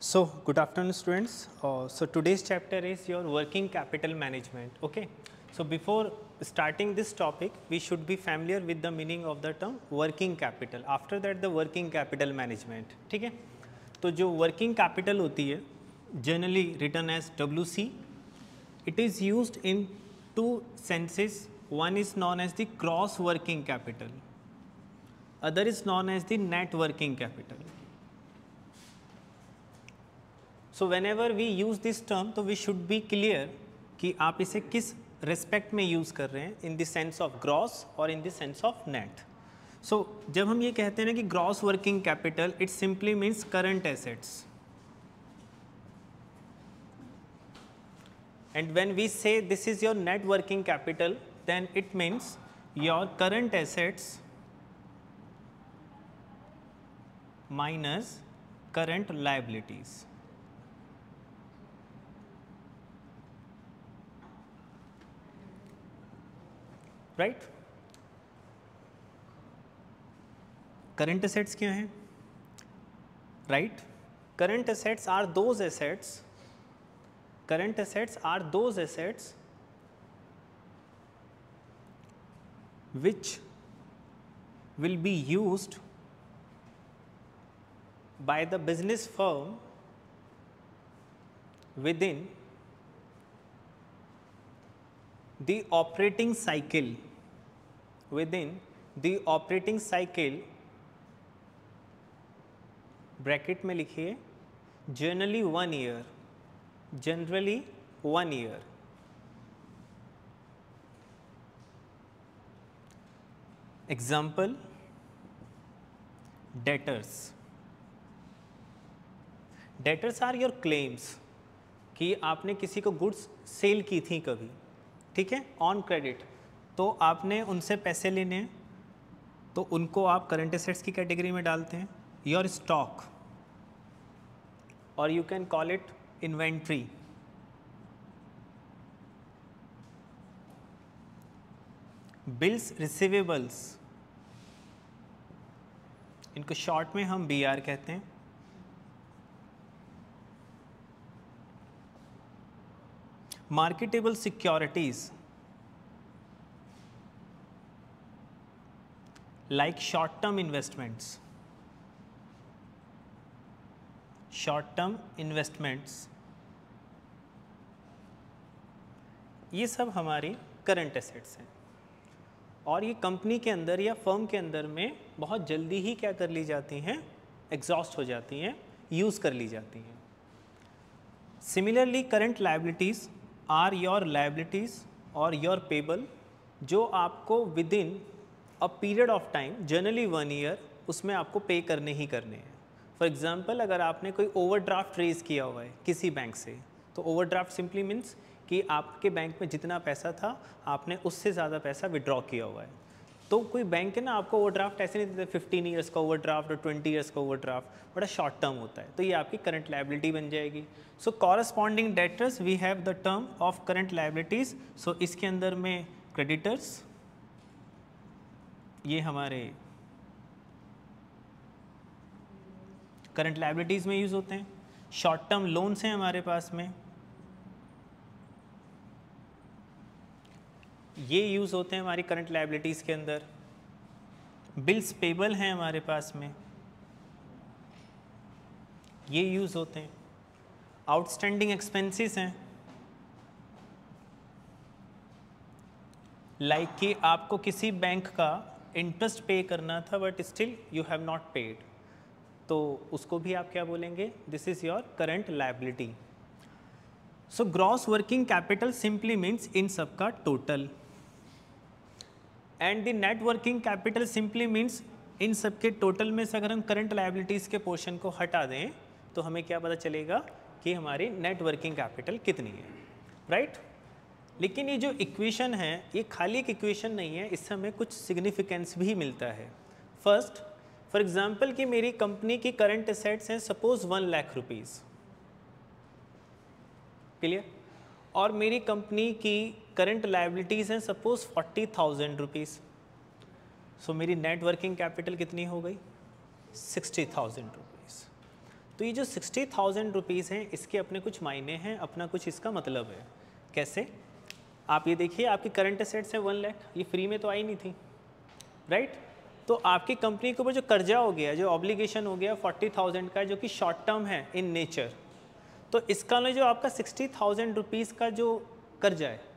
So good afternoon students. So today's chapter is your working capital management. Okay. So before starting this topic we should be familiar with the meaning of the term working capital. After that the working capital management. ठीक है. तो जो working capital होती है generally written as WC, it is used in two senses. One is known as the gross working capital. Other is known as the net working capital. So whenever we use this term तो we should be clear कि आप इसे किस respect में use कर रहे हैं, in the sense of gross और in the sense of net. So जब हम ये कहते हैं ना कि gross working capital, it simply means current assets. And when we say this is your net working capital, then it means your current assets minus current liabilities. Right. Current assets क्या हैं? Right. Current assets are those assets, current assets are those assets which will be used by the business firm within the operating cycle, within the operating cycle, bracket में लिखिए generally 1 year, generally 1 year. Example, debtors. Debtors are your claims कि आपने किसी को goods sale की थी कभी, ठीक है, ऑन क्रेडिट, तो आपने उनसे पैसे लेने हैं, तो उनको आप करंट एसेट्स की कैटेगरी में डालते हैं. योर स्टॉक, और you can call it inventory. Bills receivables, इनको शॉर्ट में हम BR कहते हैं. Marketable securities like short-term investments, short-term investments, ये सब हमारी करंट एसेट्स हैं. और ये कंपनी के अंदर या फर्म के अंदर में बहुत जल्दी ही क्या कर ली जाती हैं, एग्जॉस्ट हो जाती हैं, यूज़ कर ली जाती हैं. Similarly current liabilities are your liabilities और योर पेबल, जो आपको within a period of time, generally 1 year, उसमें आपको पे करने ही करने हैं. फॉर एग्जांपल, अगर आपने कोई ओवरड्राफ्ट रेज़ किया हुआ है किसी बैंक से, तो ओवरड्राफ्ट सिंपली मीन्स कि आपके बैंक में जितना पैसा था आपने उससे ज़्यादा पैसा विड्रॉ किया हुआ है. तो कोई बैंक है ना, आपको ओवरड्राफ्ट ऐसे नहीं देते 15 ईयर्स का ओवरड्राफ्ट और 20 ईयर्स का ओवरड्राफ्ट, बड़ा शॉर्ट टर्म होता है, तो ये आपकी करंट लायबिलिटी बन जाएगी. So corresponding debtors we have the term of current liabilities. So इसके अंदर में क्रेडिटर्स, ये हमारे करंट लायबिलिटीज़ में यूज़ होते हैं. शॉर्ट टर्म लोन्स हैं हमारे पास में, ये यूज़ होते हैं हमारी करंट लायबिलिटीज़ के अंदर. बिल्स पेबल हैं हमारे पास में, ये यूज़ होते हैं. आउटस्टैंडिंग एक्सपेंसेस हैं, लाइक कि आपको किसी बैंक का इंटरेस्ट पे करना था but still you have not paid, तो उसको भी आप क्या बोलेंगे, this is your current liability. So gross working capital simply means इन सब का total, and the net working capital simply means इन सब के टोटल में से अगर हम करंट लायबिलिटीज़ के पोर्शन को हटा दें तो हमें क्या पता चलेगा कि हमारी नेट वर्किंग कैपिटल कितनी है. राइट. लेकिन ये जो इक्वेशन है ये खाली एक इक्वेशन नहीं है, इससे हमें कुछ सिग्निफिकेंस भी मिलता है. फर्स्ट, फॉर एग्जांपल कि मेरी कंपनी की करंट एसेट्स हैं सपोज 1 लाख रुपीज़, क्लियर, और मेरी कंपनी की करंट लायबिलिटीज़ हैं सपोज 40,000 रुपीज़. सो मेरी नेट वर्किंग कैपिटल कितनी हो गई, 60,000 रुपीज़. तो ये जो 60,000 रुपीज़ हैं इसके अपने कुछ मायने हैं, अपना कुछ इसका मतलब है। कैसे? आप ये देखिए, आपकी करंट एसेट्स है 1 लाख, ये फ्री में तो आई नहीं थी, राइट? तो आपकी कंपनी के ऊपर जो कर्जा हो गया, जो ऑब्लिगेशन हो गया 40,000 का, जो कि शॉर्ट टर्म है इन नेचर, तो इसका जो आपका 60,000 रुपीज़ का जो कर्जा है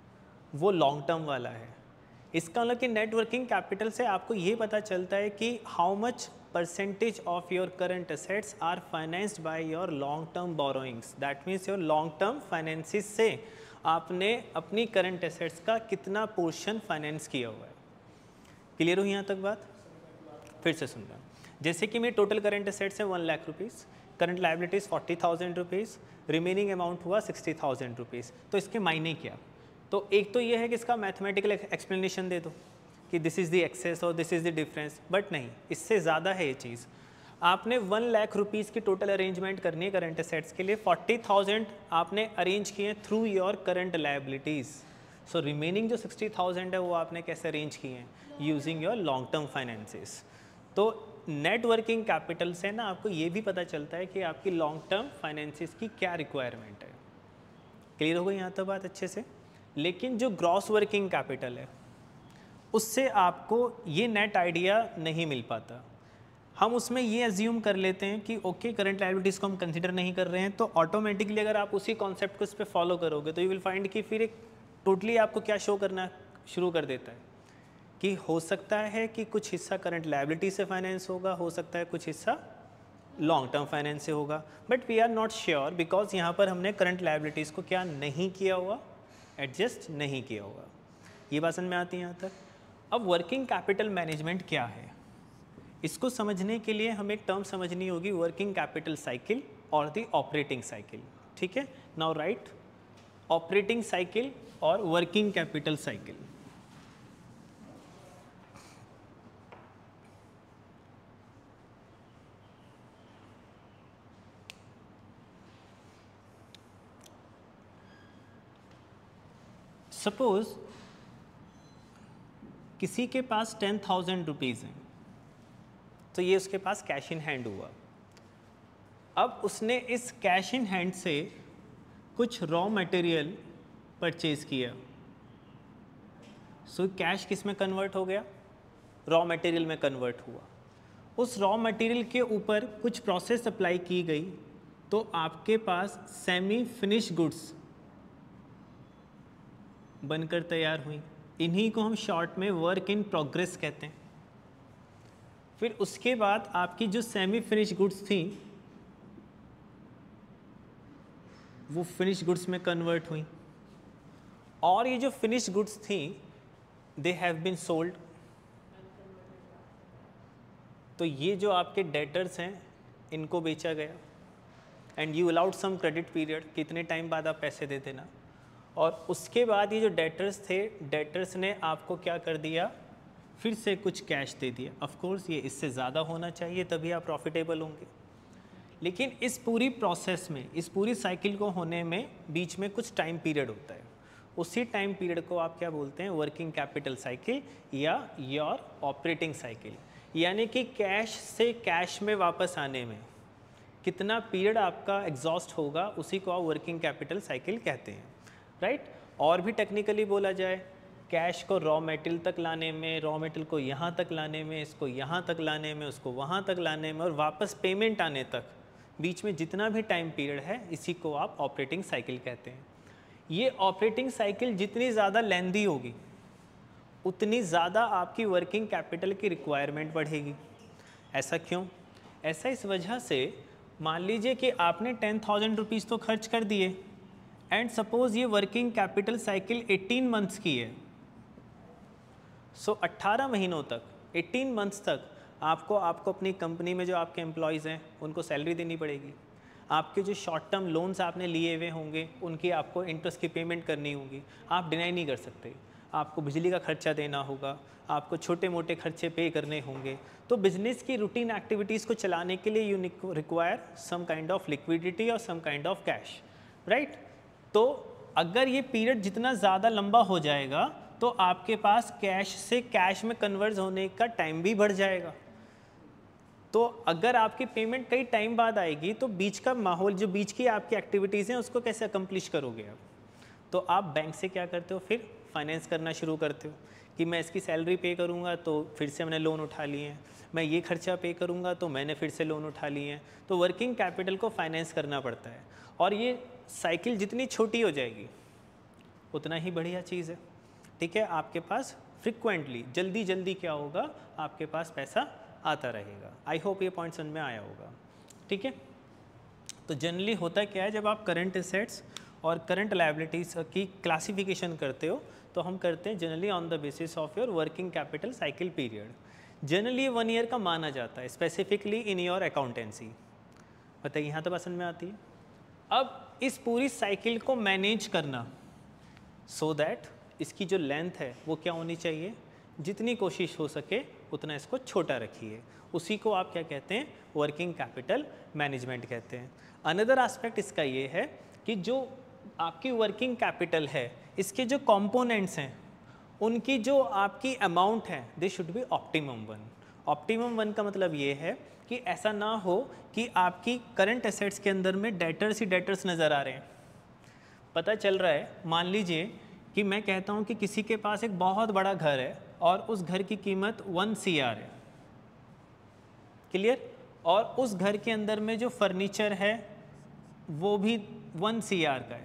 वो लॉन्ग टर्म वाला है। इसका मतलब कि नेट वर्किंग कैपिटल से आपको ये पता चलता है कि how much percentage of your current assets are financed by your long term borrowings. That means your long term finances से आपने अपनी करंट एसेट्स का कितना पोर्शन फाइनेंस किया हुआ है। क्लियर हो यहाँ तक बात? फिर से सुन रहा, जैसे कि मेरे टोटल करंट एसेट्स है 1 lakh rupees, current liabilities 40,000 rupees, remaining amount हुआ 60,000 रुपीज़। तो इसके मायने क्या? तो एक तो ये है कि इसका मैथमेटिकल एक्सप्लेनेशन दे दो कि दिस इज़ द एक्सेस और this is the difference, but नहीं, इससे ज़्यादा है ये चीज़। आपने 1 लाख रुपीज़ की टोटल अरेंजमेंट करनी है करंट एसेट्स के लिए, 40,000 आपने अरेंज किए through your current liabilities. So remaining जो 60,000 है वो आपने कैसे अरेंज किए हैं? Using your long term finances. तो नेट वर्किंग कैपिटल से ना आपको ये भी पता चलता है कि आपकी लॉन्ग टर्म फाइनेंसेस की क्या रिक्वायरमेंट है। क्लियर हो गई यहाँ तक बात अच्छे से? लेकिन जो ग्रॉस वर्किंग कैपिटल है उससे आपको ये नेट आइडिया नहीं मिल पाता। हम उसमें ये एज्यूम कर लेते हैं कि ओके करंट लायबिलिटीज़ को हम कंसिडर नहीं कर रहे हैं, तो ऑटोमेटिकली अगर आप उसी कॉन्सेप्ट को इस पर फॉलो करोगे तो यू विल फाइंड कि फिर एक टोटली आपको क्या शो करना शुरू कर देता है कि हो सकता है कि कुछ हिस्सा करंट लायबिलिटी से फाइनेंस होगा, हो सकता है कुछ हिस्सा लॉन्ग टर्म फाइनेंस से होगा, but we are not sure because यहाँ पर हमने करंट लायबिलिटीज़ को क्या नहीं किया हुआ, एडजस्ट नहीं किया होगा। ये बात समझ में आती है यहाँ तक? अब वर्किंग कैपिटल मैनेजमेंट क्या है, इसको समझने के लिए हमें एक टर्म समझनी होगी, वर्किंग कैपिटल साइकिल और द ऑपरेटिंग साइकिल। ठीक है, नाउ राइट ऑपरेटिंग साइकिल और वर्किंग कैपिटल साइकिल। सपोज किसी के पास 10,000 रुपीज़ हैं, तो ये उसके पास कैश इन हैंड हुआ। अब उसने इस कैश इन हैंड से कुछ रॉ मटेरियल परचेज किया। सो कैश किस में कन्वर्ट हो गया? रॉ मटेरियल में कन्वर्ट हुआ। उस रॉ मटेरियल के ऊपर कुछ प्रोसेस अप्लाई की गई तो आपके पास सेमी फिनिश गुड्स बनकर तैयार हुई। इन्हीं को हम शॉर्ट में वर्क इन प्रोग्रेस कहते हैं। फिर उसके बाद आपकी जो सेमी फिनिश गुड्स थी वो फिनिश गुड्स में कन्वर्ट हुई, और ये जो फिनिश गुड्स थी दे हैव बीन सोल्ड। तो ये जो आपके डेटर्स हैं इनको बेचा गया and you allowed some credit period, कितने टाइम बाद आप पैसे दे देना। और उसके बाद ये जो डेटर्स थे, डेटर्स ने आपको क्या कर दिया, फिर से कुछ कैश दे दिया। ऑफ कोर्स ये इससे ज़्यादा होना चाहिए तभी आप प्रॉफिटेबल होंगे, लेकिन इस पूरी प्रोसेस में, इस पूरी साइकिल को होने में बीच में कुछ टाइम पीरियड होता है। उसी टाइम पीरियड को आप क्या बोलते हैं? वर्किंग कैपिटल साइकिल या योर ऑपरेटिंग साइकिल। यानी कि कैश से कैश में वापस आने में कितना पीरियड आपका एग्जॉस्ट होगा, उसी को आप वर्किंग कैपिटल साइकिल कहते हैं, राइट? और भी टेक्निकली बोला जाए, कैश को रॉ मटेरियल तक लाने में, रॉ मटेरियल को यहाँ तक लाने में, इसको यहाँ तक लाने में, उसको वहाँ तक लाने में और वापस पेमेंट आने तक, बीच में जितना भी टाइम पीरियड है, इसी को आप ऑपरेटिंग साइकिल कहते हैं। ये ऑपरेटिंग साइकिल जितनी ज़्यादा लेंदी होगी उतनी ज़्यादा आपकी वर्किंग कैपिटल की रिक्वायरमेंट बढ़ेगी। ऐसा क्यों? ऐसा इस वजह से, मान लीजिए कि आपने 10,000 रुपीज़ तो खर्च कर दिए एंड सपोज़ ये वर्किंग कैपिटल साइकिल 18 मंथ्स की है। सो 18 महीनों तक, 18 मंथ्स तक आपको अपनी कंपनी में जो आपके एम्प्लॉयज़ हैं उनको सैलरी देनी पड़ेगी। आपके जो शॉर्ट टर्म लोन्स आपने लिए हुए होंगे उनकी आपको इंटरेस्ट की पेमेंट करनी होगी। आप डिनाई नहीं कर सकते, आपको बिजली का खर्चा देना होगा, आपको छोटे मोटे खर्चे पे करने होंगे। तो बिजनेस की रूटीन एक्टिविटीज़ को चलाने के लिए you require some kind of liquidity और some kind of cash, right? तो अगर ये पीरियड जितना ज़्यादा लंबा हो जाएगा तो आपके पास कैश से कैश में कन्वर्ट होने का टाइम भी बढ़ जाएगा। तो अगर आपकी पेमेंट कई टाइम बाद आएगी तो बीच का माहौल, जो बीच की आपकी एक्टिविटीज़ हैं, उसको कैसे अकम्प्लिश करोगे आप? तो आप बैंक से क्या करते हो, फिर फाइनेंस करना शुरू करते हो कि मैं इसकी सैलरी पे करूँगा तो फिर से मैंने लोन उठा लिए हैं, मैं ये खर्चा पे करूँगा तो मैंने फिर से लोन उठा लिए हैं। तो वर्किंग कैपिटल को फाइनेंस करना पड़ता है, और ये साइकिल जितनी छोटी हो जाएगी उतना ही बढ़िया चीज़ है। ठीक है, आपके पास फ्रिक्वेंटली जल्दी जल्दी क्या होगा, आपके पास पैसा आता रहेगा। आई होप ये पॉइंट समझ में आया होगा। ठीक है, तो जनरली होता क्या है, जब आप करंट एसेट्स और करंट लायबिलिटीज़ की क्लासिफिकेशन करते हो तो हम करते हैं generally on the basis of your working capital cycle period. Generally 1 year का माना जाता है, स्पेसिफिकली इन योर अकाउंटेंसी। बताइए, यहाँ तो पसंद में आती है। अब इस पूरी साइकिल को मैनेज करना, सो दैट इसकी जो लेंथ है वो क्या होनी चाहिए, जितनी कोशिश हो सके उतना इसको छोटा रखिए, उसी को आप क्या कहते हैं, वर्किंग कैपिटल मैनेजमेंट कहते हैं। अनदर एस्पेक्ट इसका ये है कि जो आपकी वर्किंग कैपिटल है, इसके जो कंपोनेंट्स हैं, उनकी जो आपकी अमाउंट है, they should be optimum one. Optimum one का मतलब ये है कि ऐसा ना हो कि आपकी करंट एसेट्स के अंदर में डेटर्स ही डेटर्स नज़र आ रहे हैं। पता चल रहा है, मान लीजिए कि मैं कहता हूँ कि किसी के पास एक बहुत बड़ा घर है और उस घर की कीमत 1 CR है, क्लियर, और उस घर के अंदर में जो फर्नीचर है वो भी 1 CR का है।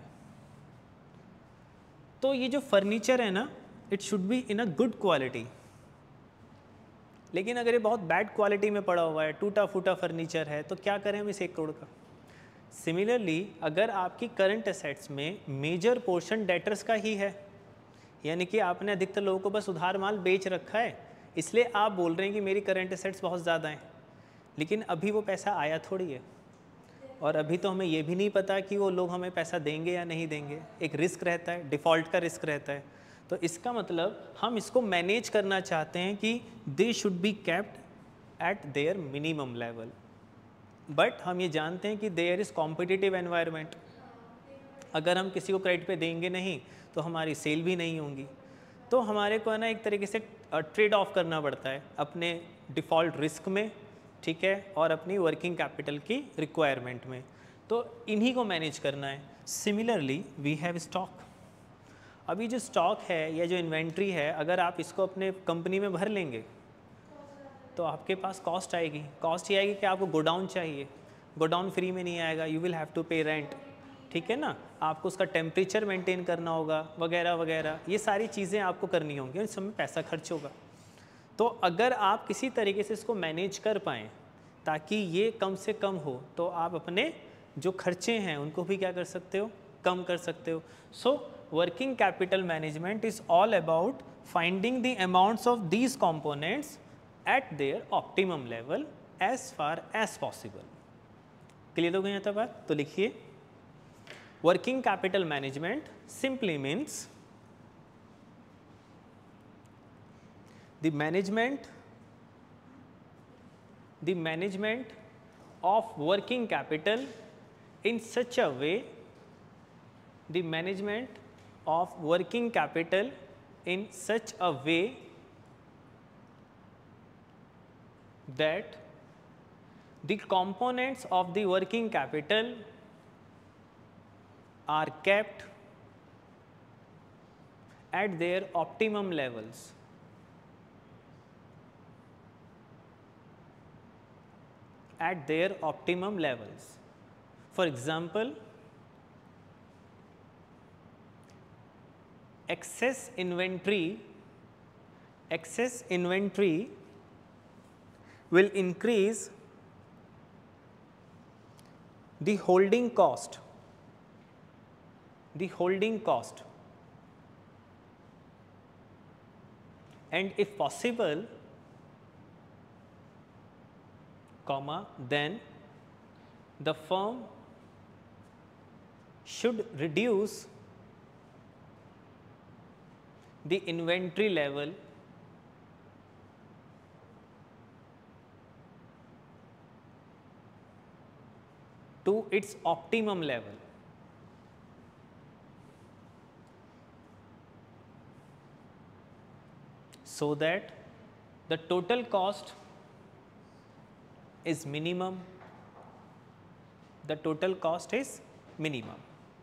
तो ये जो फर्नीचर है ना, it should be in a good quality. लेकिन अगर ये बहुत बैड क्वालिटी में पड़ा हुआ है, टूटा फूटा फर्नीचर है, तो क्या करें हम इस 1 करोड़ का। सिमिलरली अगर आपकी करंट एसेट्स में मेजर पोर्शन डेटर्स का ही है, यानी कि आपने अधिकतर लोगों को बस उधार माल बेच रखा है, इसलिए आप बोल रहे हैं कि मेरी करंट एसेट्स बहुत ज़्यादा हैं, लेकिन अभी वो पैसा आया थोड़ी है, और अभी तो हमें ये भी नहीं पता कि वो लोग हमें पैसा देंगे या नहीं देंगे। एक रिस्क रहता है, डिफ़ॉल्ट का रिस्क रहता है। तो इसका मतलब हम इसको मैनेज करना चाहते हैं कि they should be kept at their minimum level, but हम ये जानते हैं कि देयर इज़ कॉम्पिटिटिव एनवायरनमेंट। अगर हम किसी को क्रेडिट पे देंगे नहीं तो हमारी सेल भी नहीं होंगी। तो हमारे को है ना एक तरीके से ट्रेड ऑफ करना पड़ता है अपने डिफ़ॉल्ट रिस्क में, ठीक है, और अपनी वर्किंग कैपिटल की रिक्वायरमेंट में। तो इन्हीं को मैनेज करना है। Similarly we have stock. अभी जो स्टॉक है या जो इन्वेंट्री है, अगर आप इसको अपने कंपनी में भर लेंगे तो आपके पास कॉस्ट आएगी। कॉस्ट ये आएगी कि आपको गोडाउन चाहिए, गोडाउन फ्री में नहीं आएगा, you will have to pay rent, ठीक है ना, आपको उसका टेम्परेचर मेंटेन करना होगा वगैरह वगैरह, ये सारी चीज़ें आपको करनी होंगी, इस समय पैसा खर्च होगा। तो अगर आप किसी तरीके से इसको मैनेज कर पाएँ ताकि ये कम से कम हो, तो आप अपने जो खर्चे हैं उनको भी क्या कर सकते हो, कम कर सकते हो। So working capital management is all about finding the amounts of these components at their optimum level as far as possible। Clear हो गई यहाँ तक बात? तो लिखिए, working capital management simply means the management of working capital in such a way, the management of working capital in such a way that the components of the working capital are kept at their optimum levels. At their optimum levels. For example, excess inventory will increase the holding cost, and if possible, then the firm should reduce the inventory level to its optimum level, so that the total cost is minimum, the total cost is minimum.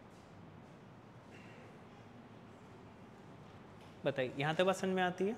बताइए यहाँ तक बात समझ में आती है?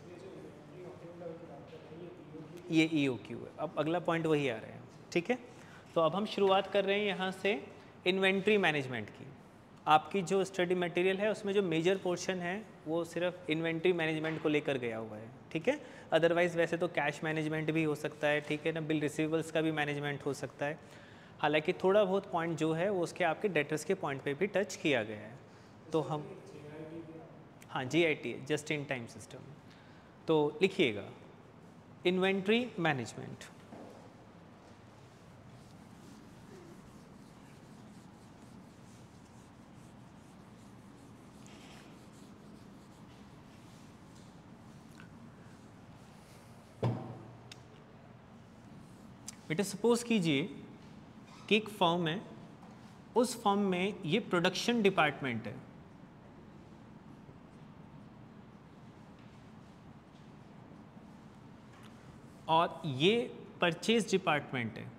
ये EOQ है। अब अगला पॉइंट वही आ रहे हैं, ठीक है। तो अब हम शुरुआत कर रहे हैं यहाँ से इन्वेंट्री मैनेजमेंट की। आपकी जो स्टडी मटेरियल है उसमें जो मेजर पोर्शन है वो सिर्फ इन्वेंट्री मैनेजमेंट को लेकर गया हुआ है, ठीक है। अदरवाइज़ वैसे तो कैश मैनेजमेंट भी हो सकता है, ठीक है ना, बिल रिसीवेबल्स का भी मैनेजमेंट हो सकता है। हालांकि थोड़ा बहुत पॉइंट जो है वो उसके आपके डेटर्स के पॉइंट पे भी टच किया गया है। तो हम हाँ GIT just in time system. तो लिखिएगा इन्वेंट्री मैनेजमेंट। बेटा सपोज कीजिए कि एक फर्म है, उस फर्म में ये प्रोडक्शन डिपार्टमेंट है, और ये परचेज डिपार्टमेंट है।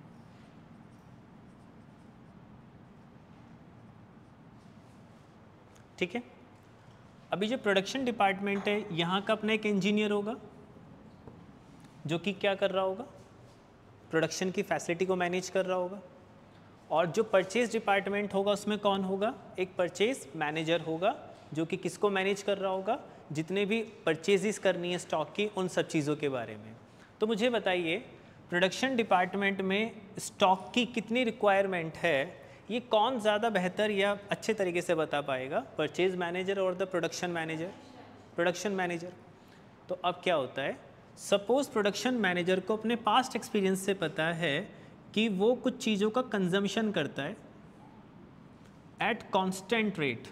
ठीक है। अभी जो प्रोडक्शन डिपार्टमेंट है यहाँ का अपना एक इंजीनियर होगा जो कि क्या कर रहा होगा, प्रोडक्शन की फैसिलिटी को मैनेज कर रहा होगा। और जो परचेज डिपार्टमेंट होगा उसमें कौन होगा, एक परचेज मैनेजर होगा जो कि किसको मैनेज कर रहा होगा, जितने भी परचेजेस करनी है स्टॉक की, उन सब चीज़ों के बारे में। तो मुझे बताइए प्रोडक्शन डिपार्टमेंट में स्टॉक की कितनी रिक्वायरमेंट है, ये कौन ज़्यादा बेहतर या अच्छे तरीके से बता पाएगा, परचेज मैनेजर और the production manager? Production manager. तो अब क्या होता है, सपोज प्रोडक्शन मैनेजर को अपने पास्ट एक्सपीरियंस से पता है कि वो कुछ चीज़ों का कंजम्पशन करता है at constant rate.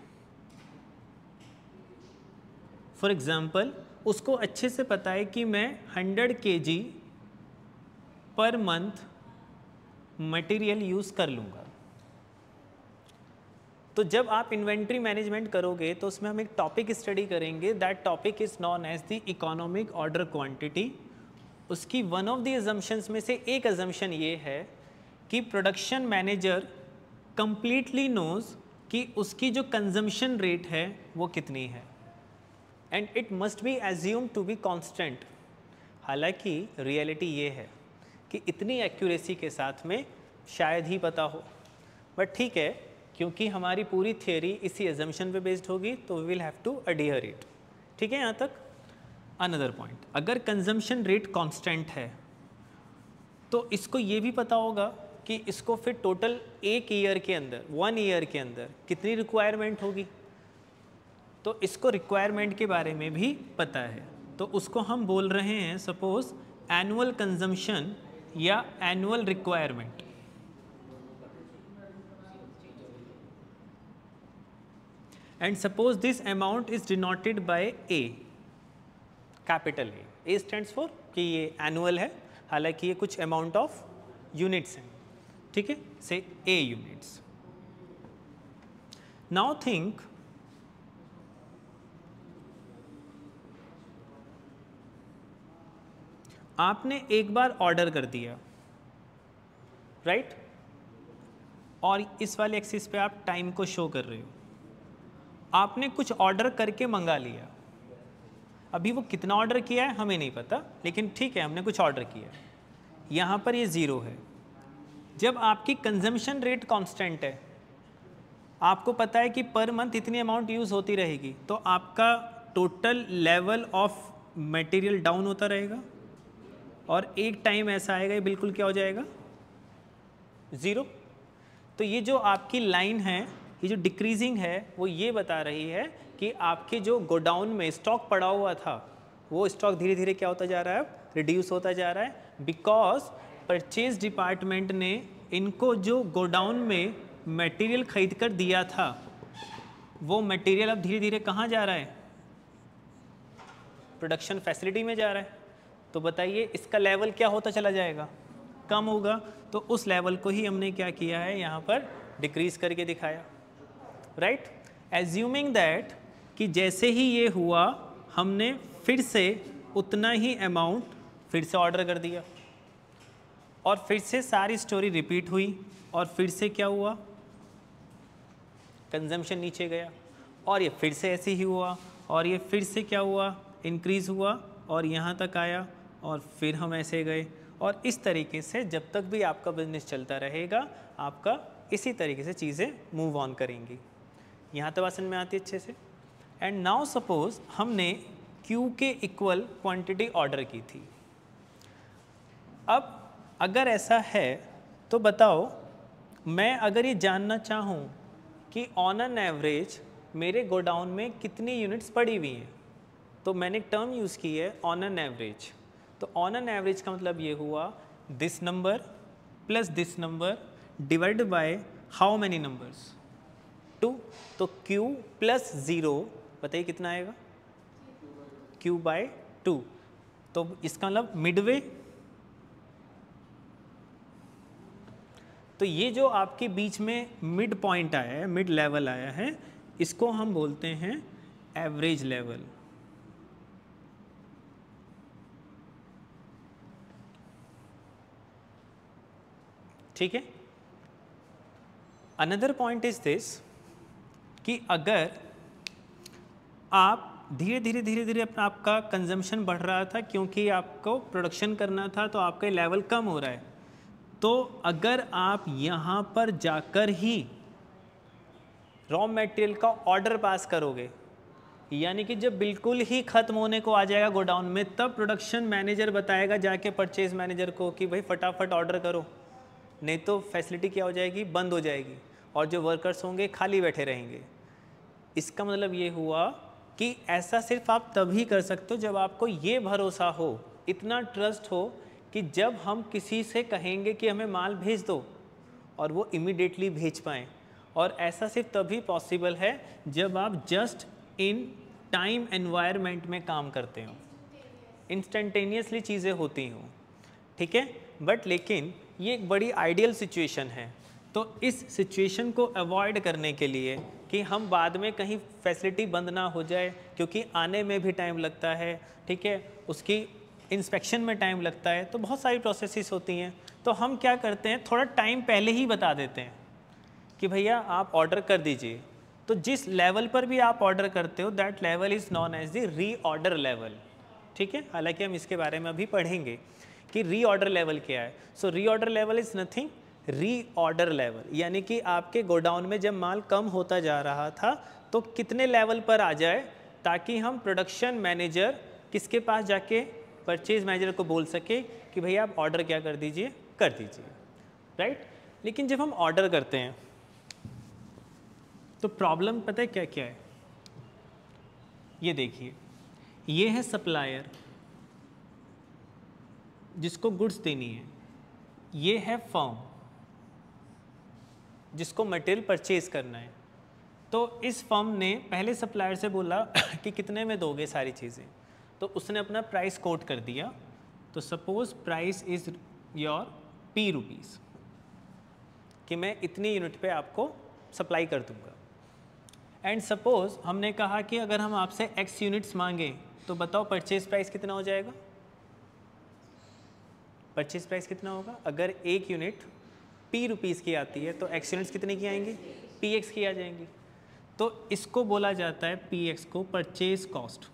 For example उसको अच्छे से पता है कि मैं 100 kg per month material use कर लूँगा। तो जब आप इन्वेंट्री मैनेजमेंट करोगे तो उसमें हम एक टॉपिक स्टडी करेंगे, that topic is known as the economic order quantity. उसकी वन ऑफ द अजम्पशंस में से एक अजम्पशन ये है कि प्रोडक्शन मैनेजर कंप्लीटली नोज कि उसकी जो कंजम्पशन रेट है वो कितनी है, and it must be assume to be constant. हालांकि रियलिटी ये है कि इतनी एक्यूरेसी के साथ में शायद ही पता हो, बट ठीक है, क्योंकि हमारी पूरी थियोरी इसी एजम्पशन पे बेस्ड होगी तो we will have to adhere it. ठीक है यहाँ तक। अनदर पॉइंट, अगर कंजम्पशन रेट कांस्टेंट है तो इसको ये भी पता होगा कि इसको फिर टोटल एक ईयर के अंदर, 1 ईयर के अंदर कितनी रिक्वायरमेंट होगी, तो इसको रिक्वायरमेंट के बारे में भी पता है। तो उसको हम बोल रहे हैं सपोज एनुअल कंजम्पशन या annual requirement. And suppose this amount is denoted by A, capital A stands for कि ये एनुअल है, हालांकि ये कुछ अमाउंट ऑफ यूनिट्स हैं, ठीक है, से ए यूनिट्स। नाउ थिंक आपने एक बार ऑर्डर कर दिया, राइट, और इस वाले एक्सिस पे आप टाइम को शो कर रहे हो। आपने कुछ ऑर्डर करके मंगा लिया, अभी वो कितना ऑर्डर किया है हमें नहीं पता, लेकिन ठीक है हमने कुछ ऑर्डर किया। यहाँ पर ये 0 है। जब आपकी कंजम्पशन रेट कांस्टेंट है, आपको पता है कि पर मंथ इतनी अमाउंट यूज़ होती रहेगी, तो आपका total level of material down होता रहेगा, और एक टाइम ऐसा आएगा ये बिल्कुल क्या हो जाएगा, 0। तो ये जो आपकी लाइन है, ये जो डिक्रीजिंग है, वो ये बता रही है कि आपके जो गोडाउन में स्टॉक पड़ा हुआ था वो स्टॉक धीरे धीरे क्या होता जा रहा है, रिड्यूस होता जा रहा है, बिकॉज परचेज डिपार्टमेंट ने इनको जो गोडाउन में मटेरियल खरीद कर दिया था वो मटेरियल अब धीरे धीरे कहाँ जा रहा है, प्रोडक्शन फैसिलिटी में जा रहा है। तो बताइए इसका लेवल क्या होता चला जाएगा, कम होगा। तो उस लेवल को ही हमने क्या किया है यहाँ पर डिक्रीज करके दिखाया, राइट। एज्यूमिंग दैट कि जैसे ही ये हुआ हमने फिर से उतना ही अमाउंट फिर से ऑर्डर कर दिया। और फिर से सारी स्टोरी रिपीट हुई और फिर से क्या हुआ, कंजम्पशन नीचे गया और ये फिर से ऐसे ही हुआ और ये फिर से क्या हुआ, इंक्रीज़ हुआ और यहाँ तक आया और फिर हम ऐसे गए। और इस तरीके से जब तक भी आपका बिजनेस चलता रहेगा आपका इसी तरीके से चीज़ें मूव ऑन करेंगी। यहाँ तक बात समझ में आती है अच्छे से। एंड नाउ सपोज हमने Q के इक्वल क्वांटिटी ऑर्डर की थी। अब अगर ऐसा है तो बताओ, मैं अगर ये जानना चाहूँ कि ऑन एन एवरेज मेरे गोडाउन में कितनी यूनिट्स पड़ी हुई हैं, तो मैंने एक टर्म यूज़ की है ऑन एन एवरेज। तो ऑन एन एवरेज का मतलब ये हुआ this number plus this number divide by how many numbers, 2। तो Q प्लस 0 बताइए कितना आएगा, Q बाय 2। तो इसका मतलब मिडवे। तो ये जो आपके बीच में मिड पॉइंट आया है, मिड लेवल आया है, इसको हम बोलते हैं एवरेज लेवल। ठीक है। अनदर पॉइंट इज दिस कि अगर आप धीरे धीरे आपका कंजम्पशन बढ़ रहा था क्योंकि आपको प्रोडक्शन करना था तो आपका लेवल कम हो रहा है, तो अगर आप यहाँ पर जाकर ही रॉ मटेरियल का ऑर्डर पास करोगे, यानी कि जब बिल्कुल ही ख़त्म होने को आ जाएगा गोडाउन में, तब प्रोडक्शन मैनेजर बताएगा जाके परचेज मैनेजर को कि भाई फटाफट ऑर्डर करो, नहीं तो फैसिलिटी क्या हो जाएगी, बंद हो जाएगी और जो वर्कर्स होंगे खाली बैठे रहेंगे। इसका मतलब ये हुआ कि ऐसा सिर्फ आप तभी कर सकते हो जब आपको ये भरोसा हो, इतना ट्रस्ट हो कि जब हम किसी से कहेंगे कि हमें माल भेज दो और वो इमीडिएटली भेज पाएँ। और ऐसा सिर्फ तभी पॉसिबल है जब आप जस्ट इन टाइम एनवायरनमेंट में काम करते हो, इंस्टेंटेनियसली चीज़ें होती हों। ठीक है, बट लेकिन ये एक बड़ी आइडियल सिचुएशन है। तो इस सिचुएशन को अवॉइड करने के लिए कि हम बाद में कहीं फैसिलिटी बंद ना हो जाए, क्योंकि आने में भी टाइम लगता है, ठीक है, उसकी इंस्पेक्शन में टाइम लगता है, तो बहुत सारी प्रोसेसेस होती हैं। तो हम क्या करते हैं, थोड़ा टाइम पहले ही बता देते हैं कि भैया आप ऑर्डर कर दीजिए। तो जिस लेवल पर भी आप ऑर्डर करते हो that level is known as the reorder level. ठीक है, हालांकि हम इसके बारे में अभी पढ़ेंगे कि री ऑर्डर लेवल क्या है। So reorder level is nothing, reorder level यानी कि आपके गोडाउन में जब माल कम होता जा रहा था तो कितने लेवल पर आ जाए ताकि हम प्रोडक्शन मैनेजर किसके पास जाके परचेज मैनेजर को बोल सके कि भैया आप ऑर्डर क्या कर दीजिए, राइट। लेकिन जब हम ऑर्डर करते हैं तो प्रॉब्लम पता है क्या क्या है, ये देखिए, ये है सप्लायर जिसको गुड्स देनी है, ये है फर्म जिसको मटेरियल परचेज करना है। तो इस फर्म ने पहले सप्लायर से बोला कि कितने में दोगे सारी चीज़ें, तो उसने अपना प्राइस कोट कर दिया। तो suppose price is your P rupees कि मैं इतनी यूनिट पे आपको सप्लाई कर दूंगा। एंड सपोज हमने कहा कि अगर हम आपसे X यूनिट्स मांगें तो बताओ परचेज प्राइस कितना हो जाएगा, परचेज प्राइस कितना होगा। अगर एक यूनिट P रुपीज़ की आती है तो X यूनिट्स कितने की आएंगी, PX की आ जाएंगी। तो इसको बोला जाता है PX को परचेज कॉस्ट।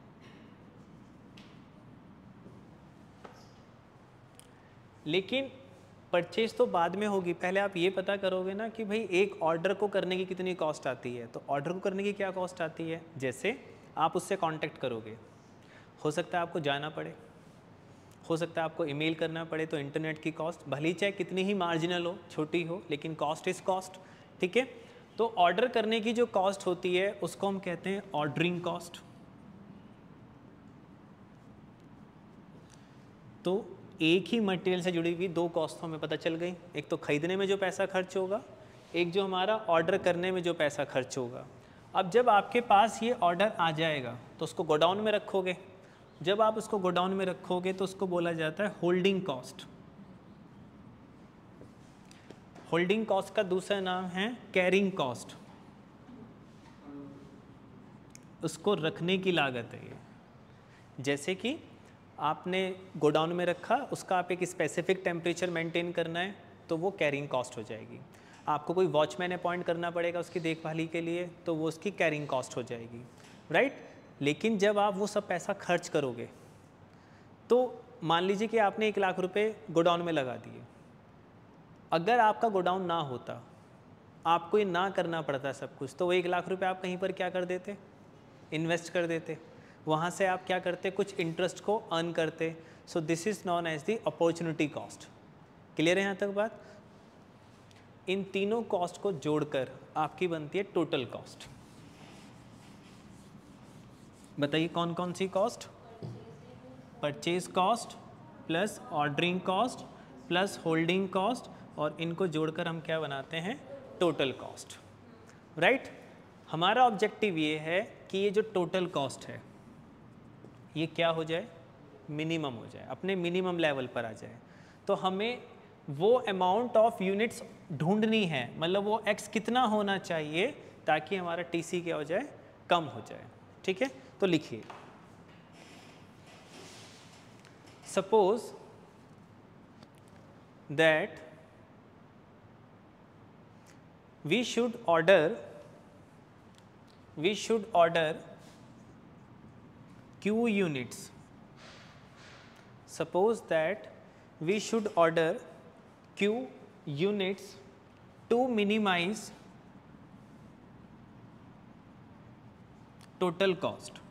लेकिन परचेज तो बाद में होगी, पहले आप ये पता करोगे ना कि भाई एक ऑर्डर को करने की कितनी कॉस्ट आती है। तो ऑर्डर को करने की क्या कॉस्ट आती है, जैसे आप उससे कांटेक्ट करोगे, हो सकता है आपको जाना पड़े, हो सकता है आपको ईमेल करना पड़े, तो इंटरनेट की कॉस्ट भली चाहे कितनी ही मार्जिनल हो, छोटी हो, लेकिन कॉस्ट इज़ कॉस्ट। ठीक है, तो ऑर्डर करने की जो कॉस्ट होती है उसको हम कहते हैं ऑर्डरिंग कॉस्ट। तो एक ही मटेरियल से जुड़ी हुई दो कॉस्ट हमें पता चल गई, एक तो खरीदने में जो पैसा खर्च होगा, एक जो हमारा ऑर्डर करने में जो पैसा खर्च होगा। अब जब आपके पास ये ऑर्डर आ जाएगा तो उसको गोडाउन में रखोगे, जब आप उसको गोडाउन में रखोगे तो उसको बोला जाता है होल्डिंग कॉस्ट। होल्डिंग कॉस्ट का दूसरा नाम है कैरिंग कॉस्ट, उसको रखने की लागत है ये। जैसे कि आपने गोडाउन में रखा, उसका आप एक स्पेसिफिक टेम्परेचर मेंटेन करना है तो वो कैरिंग कॉस्ट हो जाएगी। आपको कोई वॉचमैन अपॉइंट करना पड़ेगा उसकी देखभाली के लिए तो वो उसकी कैरिंग कॉस्ट हो जाएगी, राइट। लेकिन जब आप वो सब पैसा खर्च करोगे तो मान लीजिए कि आपने 1 लाख रुपए गोडाउन में लगा दिए, अगर आपका गोडाउन ना होता, आपको ये ना करना पड़ता सब कुछ, तो वो 1 लाख रुपए आप कहीं पर क्या कर देते, इन्वेस्ट कर देते, वहाँ से आप क्या करते, कुछ इंटरेस्ट को अर्न करते। So this is known as the opportunity cost. Clear है यहाँ तक बात? इन तीनों कॉस्ट को जोड़कर आपकी बनती है टोटल कॉस्ट। बताइए कौन कौन सी cost? Purchase cost plus ordering cost plus holding cost, और इनको जोड़कर हम क्या बनाते हैं, टोटल कॉस्ट, राइट। हमारा ऑब्जेक्टिव ये है कि ये जो टोटल कॉस्ट है ये क्या हो जाए, मिनिमम हो जाए, अपने मिनिमम लेवल पर आ जाए। तो हमें वो अमाउंट ऑफ यूनिट्स ढूंढनी है, मतलब वो एक्स कितना होना चाहिए ताकि हमारा टीसी क्या हो जाए, कम हो जाए, ठीक है। तो लिखिए, suppose that we should order Q units. Suppose that we should order Q units to minimize total cost.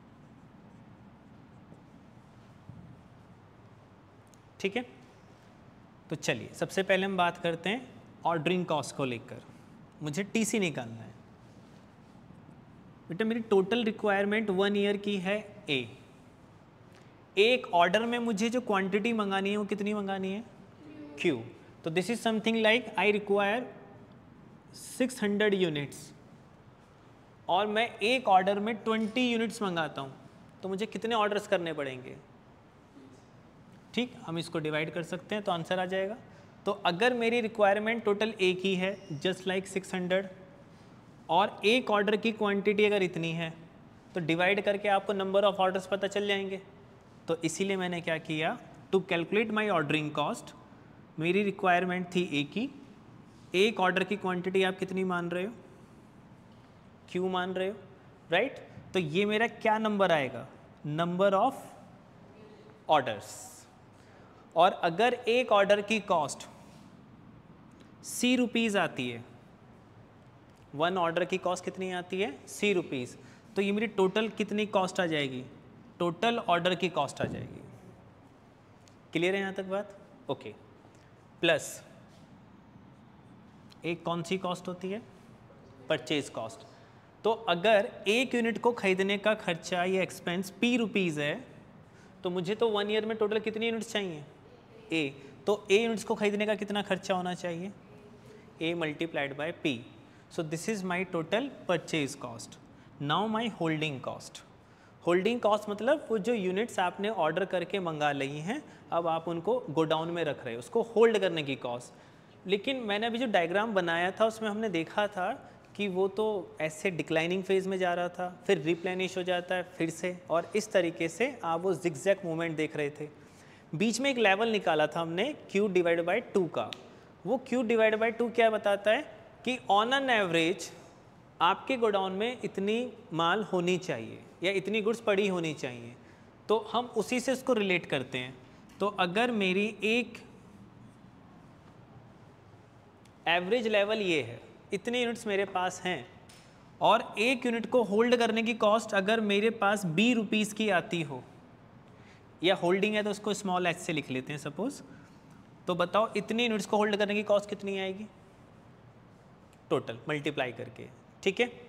ठीक है, तो चलिए सबसे पहले हम बात करते हैं ऑर्डरिंग कॉस्ट को लेकर। मुझे टीसी निकालना है बेटा, मेरी टोटल रिक्वायरमेंट 1 ईयर की है ए। एक ऑर्डर में मुझे जो क्वांटिटी मंगानी है वो कितनी मंगानी है, क्यू। तो this is something like I require 600 units और मैं एक ऑर्डर में 20 यूनिट्स मंगाता हूँ, तो मुझे कितने ऑर्डर्स करने पड़ेंगे, ठीक। हम इसको डिवाइड कर सकते हैं तो आंसर आ जाएगा। तो अगर मेरी रिक्वायरमेंट टोटल एक ही है जस्ट लाइक 600 और एक ऑर्डर की क्वांटिटी अगर इतनी है तो डिवाइड करके आपको नंबर ऑफ ऑर्डर्स पता चल जाएंगे। तो इसीलिए मैंने क्या किया, to calculate my ordering cost, मेरी रिक्वायरमेंट थी एक ही, एक ऑर्डर की क्वांटिटी आप कितनी मान रहे हो, क्यू मान रहे हो, राइट। तो ये मेरा क्या नंबर आएगा, नंबर ऑफ ऑर्डर्स। और अगर एक ऑर्डर की कॉस्ट ₹C आती है, 1 ऑर्डर की कॉस्ट कितनी आती है, ₹C, तो ये मेरी टोटल कितनी कॉस्ट आ जाएगी, टोटल ऑर्डर की कॉस्ट आ जाएगी। क्लियर है यहाँ तक बात? ओके। प्लस एक कौन सी कॉस्ट होती है, परचेज कॉस्ट। तो अगर एक यूनिट को खरीदने का खर्चा या एक्सपेंस ₹P है तो मुझे तो 1 ईयर में टोटल कितनी यूनिट्स चाहिए, ए। तो ए यूनिट्स को खरीदने का कितना खर्चा होना चाहिए, A multiplied by P. So this is my total purchase cost. Now my holding cost. Holding cost मतलब वो जो यूनिट्स आपने ऑर्डर करके मंगा ली हैं, अब आप उनको गोडाउन में रख रहे हो, उसको होल्ड करने की कॉस्ट। लेकिन मैंने अभी जो डायग्राम बनाया था उसमें हमने देखा था कि वो तो ऐसे डिक्लाइनिंग फेज में जा रहा था, फिर रिप्लेनिश हो जाता है फिर से, और इस तरीके से आप वो जिगजैग मूवमेंट देख रहे थे। बीच में एक लेवल निकाला था हमने Q/2 का। वो Q/2 क्या बताता है कि ऑन एन एवरेज आपके गोडाउन में इतनी माल होनी चाहिए या इतनी गुड्स पड़ी होनी चाहिए, तो हम उसी से उसको रिलेट करते हैं। तो अगर मेरी एक एवरेज लेवल ये है, इतने यूनिट्स मेरे पास हैं, और एक यूनिट को होल्ड करने की कॉस्ट अगर मेरे पास ₹B की आती हो, या होल्डिंग है तो उसको स्मॉल h से लिख लेते हैं सपोज, तो बताओ इतनी यूनिट्स को होल्ड करने की कॉस्ट कितनी आएगी, टोटल मल्टीप्लाई करके, ठीक है।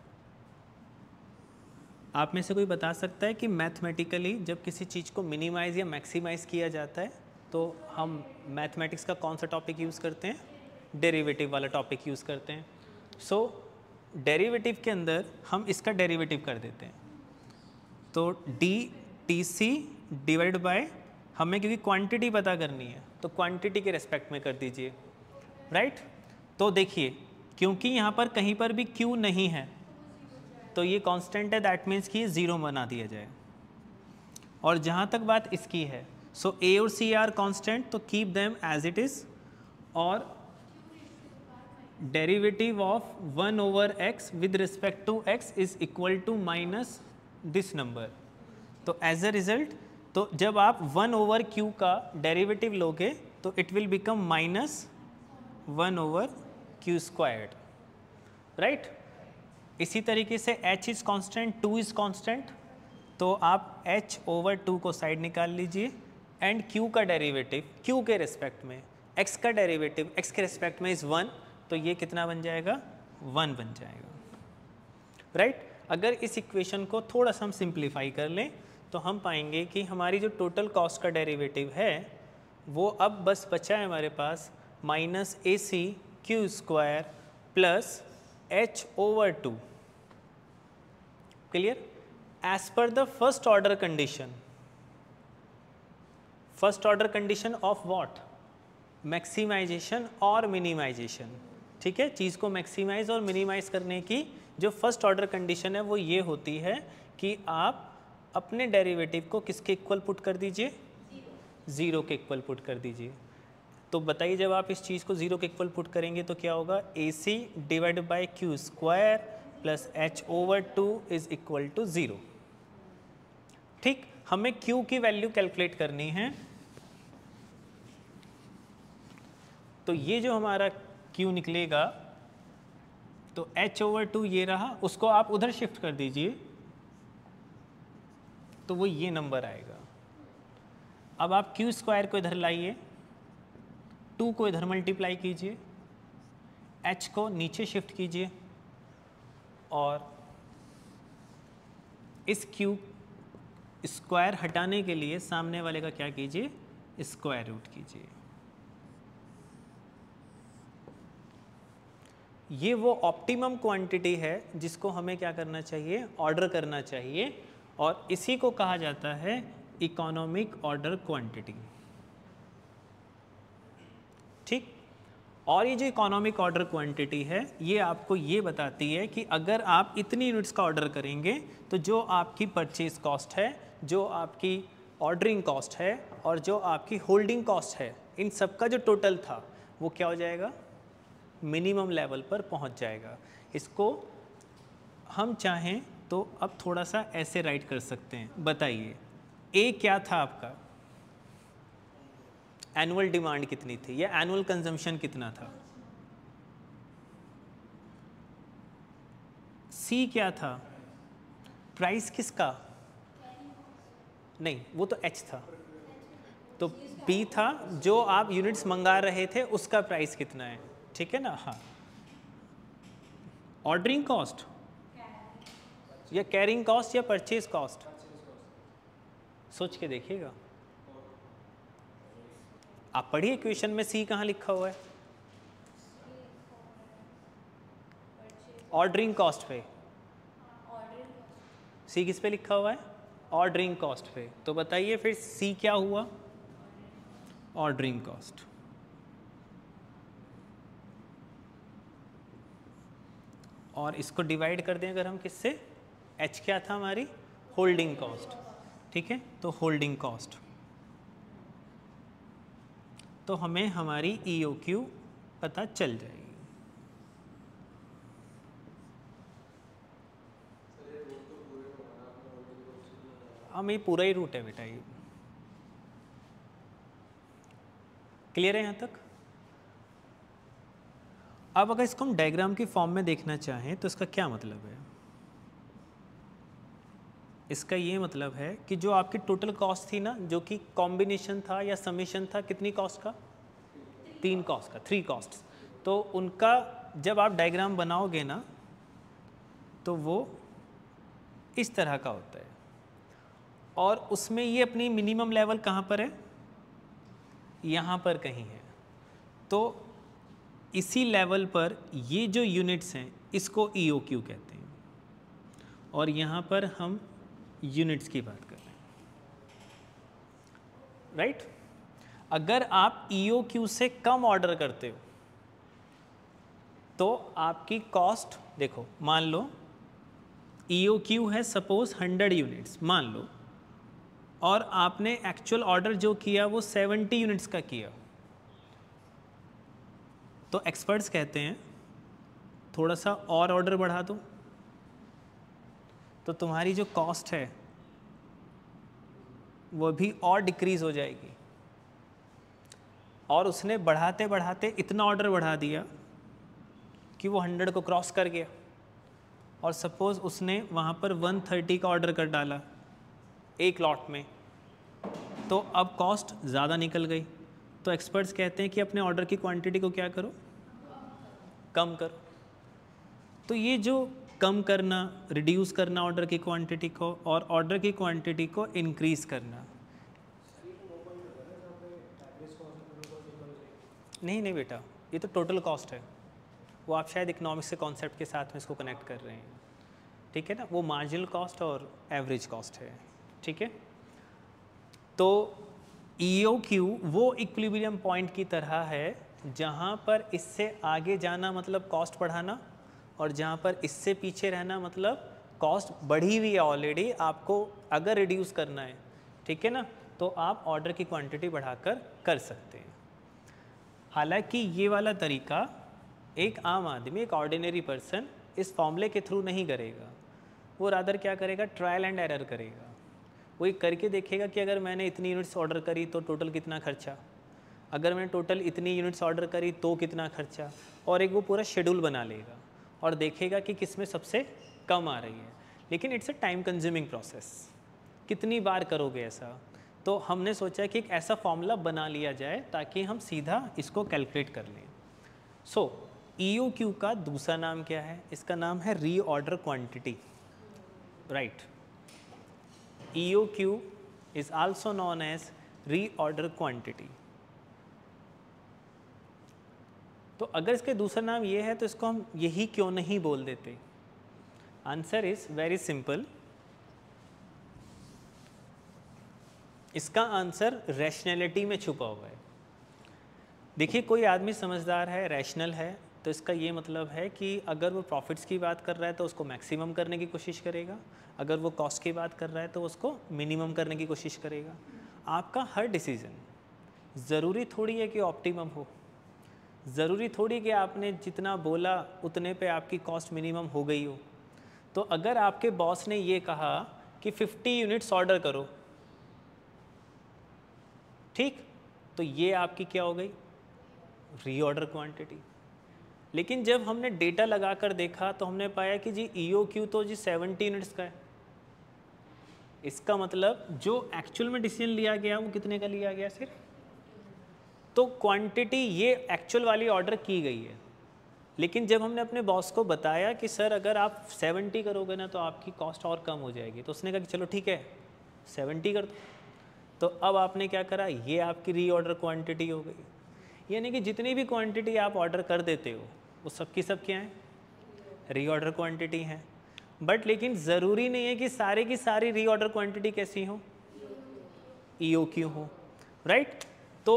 आप में से कोई बता सकता है कि मैथमेटिकली जब किसी चीज़ को मिनिमाइज या मैक्सिमाइज किया जाता है तो हम मैथमेटिक्स का कौन सा टॉपिक यूज़ करते हैं, डेरिवेटिव वाला टॉपिक यूज़ करते हैं। सो डेरिवेटिव के अंदर हम इसका डेरिवेटिव कर देते हैं, तो DTC डिवाइड बाय, हमें क्योंकि क्वांटिटी पता करनी है तो क्वांटिटी के रेस्पेक्ट में कर दीजिए, राइट। तो देखिए क्योंकि यहाँ पर कहीं पर भी Q नहीं है तो ये कांस्टेंट है, दैट मीन्स कि 0 बना दिया जाए। और जहाँ तक बात इसकी है, सो ए और सी आर कांस्टेंट, तो keep them as it is, और derivative of 1 over x with respect to x is equal to minus this number. तो एज अ रिजल्ट, तो जब आप 1 ओवर q का डेरिवेटिव लोगे तो it will become minus 1 over q squared, right. इसी तरीके से h is constant, 2 is constant, तो आप h ओवर 2 को साइड निकाल लीजिए, एंड q का डेरिवेटिव q के रिस्पेक्ट में, x का डेरिवेटिव x के रिस्पेक्ट में इज़ 1, तो ये कितना बन जाएगा, 1 बन जाएगा, राइट। अगर इस इक्वेशन को थोड़ा सा हम सिंप्लीफाई कर लें तो हम पाएंगे कि हमारी जो टोटल कॉस्ट का डेरिवेटिव है वो अब बस बचा है हमारे पास minus A C Q square plus h over 2। Clear? As per the first order condition, first order condition of what, maximization और मिनिमाइजेशन, ठीक है। चीज़ को मैक्सिमाइज और मिनिमाइज करने की जो फर्स्ट ऑर्डर कंडीशन है वो ये होती है कि आप अपने डेरिवेटिव को किसके इक्वल पुट कर दीजिए, 0 के इक्वल पुट कर दीजिए। तो बताइए जब आप इस चीज़ को 0 के इक्वल पुट करेंगे तो क्या होगा, A C divide by Q square plus h over 2 is equal to 0। ठीक, हमें q की वैल्यू कैलकुलेट करनी है, तो ये जो हमारा q निकलेगा, तो h ओवर 2 ये रहा, उसको आप उधर शिफ्ट कर दीजिए तो वो ये नंबर आएगा। अब आप q स्क्वायर को इधर लाइए, 2 को इधर मल्टीप्लाई कीजिए, h को नीचे शिफ्ट कीजिए और इस q स्क्वायर हटाने के लिए सामने वाले का क्या कीजिए, स्क्वायर रूट कीजिए। ये वो ऑप्टिमम क्वांटिटी है जिसको हमें क्या करना चाहिए, ऑर्डर करना चाहिए, और इसी को कहा जाता है इकोनॉमिक ऑर्डर क्वांटिटी। ठीक, और ये जो इकोनॉमिक ऑर्डर क्वांटिटी है ये आपको ये बताती है कि अगर आप इतनी यूनिट्स का ऑर्डर करेंगे तो जो आपकी परचेज कॉस्ट है, जो आपकी ऑर्डरिंग कॉस्ट है और जो आपकी होल्डिंग कॉस्ट है, इन सब का जो टोटल था वो क्या हो जाएगा, मिनिमम लेवल पर पहुंच जाएगा। इसको हम चाहें तो अब थोड़ा सा ऐसे राइट कर सकते हैं। बताइए ए क्या था आपका, एनुअल डिमांड कितनी थी या एनुअल कंजम्पशन कितना था, सी क्या था, प्राइस किसका, नहीं वो तो एच था, तो पी था जो आप यूनिट्स मंगा रहे थे उसका प्राइस कितना है, ठीक है ना। हाँ, ऑर्डरिंग कॉस्ट या कैरिंग कॉस्ट या परचेज कॉस्ट, सोच के देखिएगा। आप पढ़िए क्वेश्चन में सी कहाँ लिखा हुआ है, ऑर्डरिंग कॉस्ट पे, सी किस पे लिखा हुआ है, ऑर्डरिंग कॉस्ट पे। तो बताइए फिर सी क्या हुआ, ऑर्डरिंग कॉस्ट। और इसको डिवाइड कर दें अगर हम किससे, एच क्या था हमारी, होल्डिंग कॉस्ट, ठीक है। तो होल्डिंग कॉस्ट, तो हमें हमारी EOQ पता चल जाएगी। हम ये पूरा ही रूट है बेटा, ये क्लियर है यहाँ तक। अब अगर इसको हम डायग्राम की फॉर्म में देखना चाहें तो इसका क्या मतलब है, इसका ये मतलब है कि जो आपकी टोटल कॉस्ट थी ना, जो कि कॉम्बिनेशन था या समेशन था, कितनी कॉस्ट का, 3 कॉस्ट का, 3 कॉस्ट, तो उनका जब आप डायग्राम बनाओगे ना तो वो इस तरह का होता है, और उसमें ये अपनी मिनिमम लेवल कहाँ पर है, यहाँ पर कहीं है। तो इसी लेवल पर ये जो यूनिट्स हैं इसको EOQ कहते हैं, और यहाँ पर हम यूनिट्स की बात कर रहे हैं, राइट। अगर आप EOQ से कम ऑर्डर करते हो तो आपकी कॉस्ट देखो, मान लो EOQ है सपोज 100 यूनिट्स, मान लो, और आपने एक्चुअल ऑर्डर जो किया वो 70 यूनिट्स का किया, तो एक्सपर्ट्स कहते हैं थोड़ा सा और ऑर्डर बढ़ा दो, तो तुम्हारी जो कॉस्ट है वो भी और डिक्रीज़ हो जाएगी। और उसने बढ़ाते बढ़ाते इतना ऑर्डर बढ़ा दिया कि वो 100 को क्रॉस कर गया, और सपोज़ उसने वहाँ पर 130 का ऑर्डर कर डाला एक लॉट में, तो अब कॉस्ट ज़्यादा निकल गई। तो एक्सपर्ट्स कहते हैं कि अपने ऑर्डर की क्वांटिटी को क्या करो, कम करो। तो ये जो कम करना, रिड्यूस करना ऑर्डर की क्वांटिटी को और ऑर्डर की क्वांटिटी को इंक्रीज़ करना, नहीं बेटा, ये तो टोटल कॉस्ट है। वो आप शायद इकोनॉमिक्स के कॉन्सेप्ट के साथ में इसको कनेक्ट कर रहे हैं, ठीक है ना। वो मार्जिनल कॉस्ट और एवरेज कॉस्ट है, ठीक है। तो EOQ वो इक्विलिब्रियम पॉइंट की तरह है जहाँ पर इससे आगे जाना मतलब कॉस्ट बढ़ाना, और जहाँ पर इससे पीछे रहना मतलब कॉस्ट बढ़ी हुई है ऑलरेडी, आपको अगर रिड्यूस करना है, ठीक है ना, तो आप ऑर्डर की क्वांटिटी बढ़ाकर कर सकते हैं। हालांकि ये वाला तरीका एक आम आदमी, एक ऑर्डिनरी पर्सन इस फॉर्मूले के थ्रू नहीं करेगा। वो रादर क्या करेगा, ट्रायल एंड एरर करेगा। वो एक करके देखेगा कि अगर मैंने इतनी यूनिट्स ऑर्डर करी तो टोटल कितना खर्चा, अगर मैंने टोटल इतनी यूनिट्स ऑर्डर करी तो कितना खर्चा, और एक वो पूरा शेड्यूल बना लेगा और देखेगा कि किस में सबसे कम आ रही है। लेकिन it's a time consuming process, कितनी बार करोगे ऐसा। तो हमने सोचा कि एक ऐसा फॉर्मूला बना लिया जाए ताकि हम सीधा इसको कैलकुलेट कर लें। सो EOQ का दूसरा नाम क्या है, इसका नाम है reorder quantity, right. EOQ is also known as reorder quantity. तो अगर इसके दूसरा नाम ये है तो इसको हम यही क्यों नहीं बोल देते। Answer is very simple. इसका आंसर रैशनैलिटी में छुपा हुआ है। देखिए, कोई आदमी समझदार है, रैशनल है, तो इसका ये मतलब है कि अगर वो प्रॉफिट्स की बात कर रहा है तो उसको मैक्सिमम करने की कोशिश करेगा, अगर वो कॉस्ट की बात कर रहा है तो उसको मिनिमम करने की कोशिश करेगा। आपका हर डिसीज़न ज़रूरी थोड़ी है कि ऑप्टिमम हो, ज़रूरी थोड़ी कि आपने जितना बोला उतने पे आपकी कॉस्ट मिनिमम हो गई हो। तो अगर आपके बॉस ने ये कहा कि 50 यूनिट्स ऑर्डर करो, ठीक, तो ये आपकी क्या हो गई, रीऑर्डर क्वांटिटी। लेकिन जब हमने डेटा लगाकर देखा तो हमने पाया कि जी EOQ तो जी 70 यूनिट्स का है। इसका मतलब जो एक्चुअल में डिसीजन लिया गया वो कितने का लिया गया सिर्फ, तो क्वांटिटी ये एक्चुअल वाली ऑर्डर की गई है। लेकिन जब हमने अपने बॉस को बताया कि सर अगर आप 70 करोगे ना तो आपकी कॉस्ट और कम हो जाएगी, तो उसने कहा कि चलो ठीक है 70 कर दो। तो अब आपने क्या करा, ये आपकी रीऑर्डर क्वांटिटी हो गई। यानी कि जितनी भी क्वांटिटी आप ऑर्डर कर देते हो वो सब की सब क्या है, रीऑर्डर क्वांटिटी है। बट लेकिन ज़रूरी नहीं है कि सारे की सारी रीऑर्डर क्वांटिटी कैसी हो, EOQ हो, राइट। तो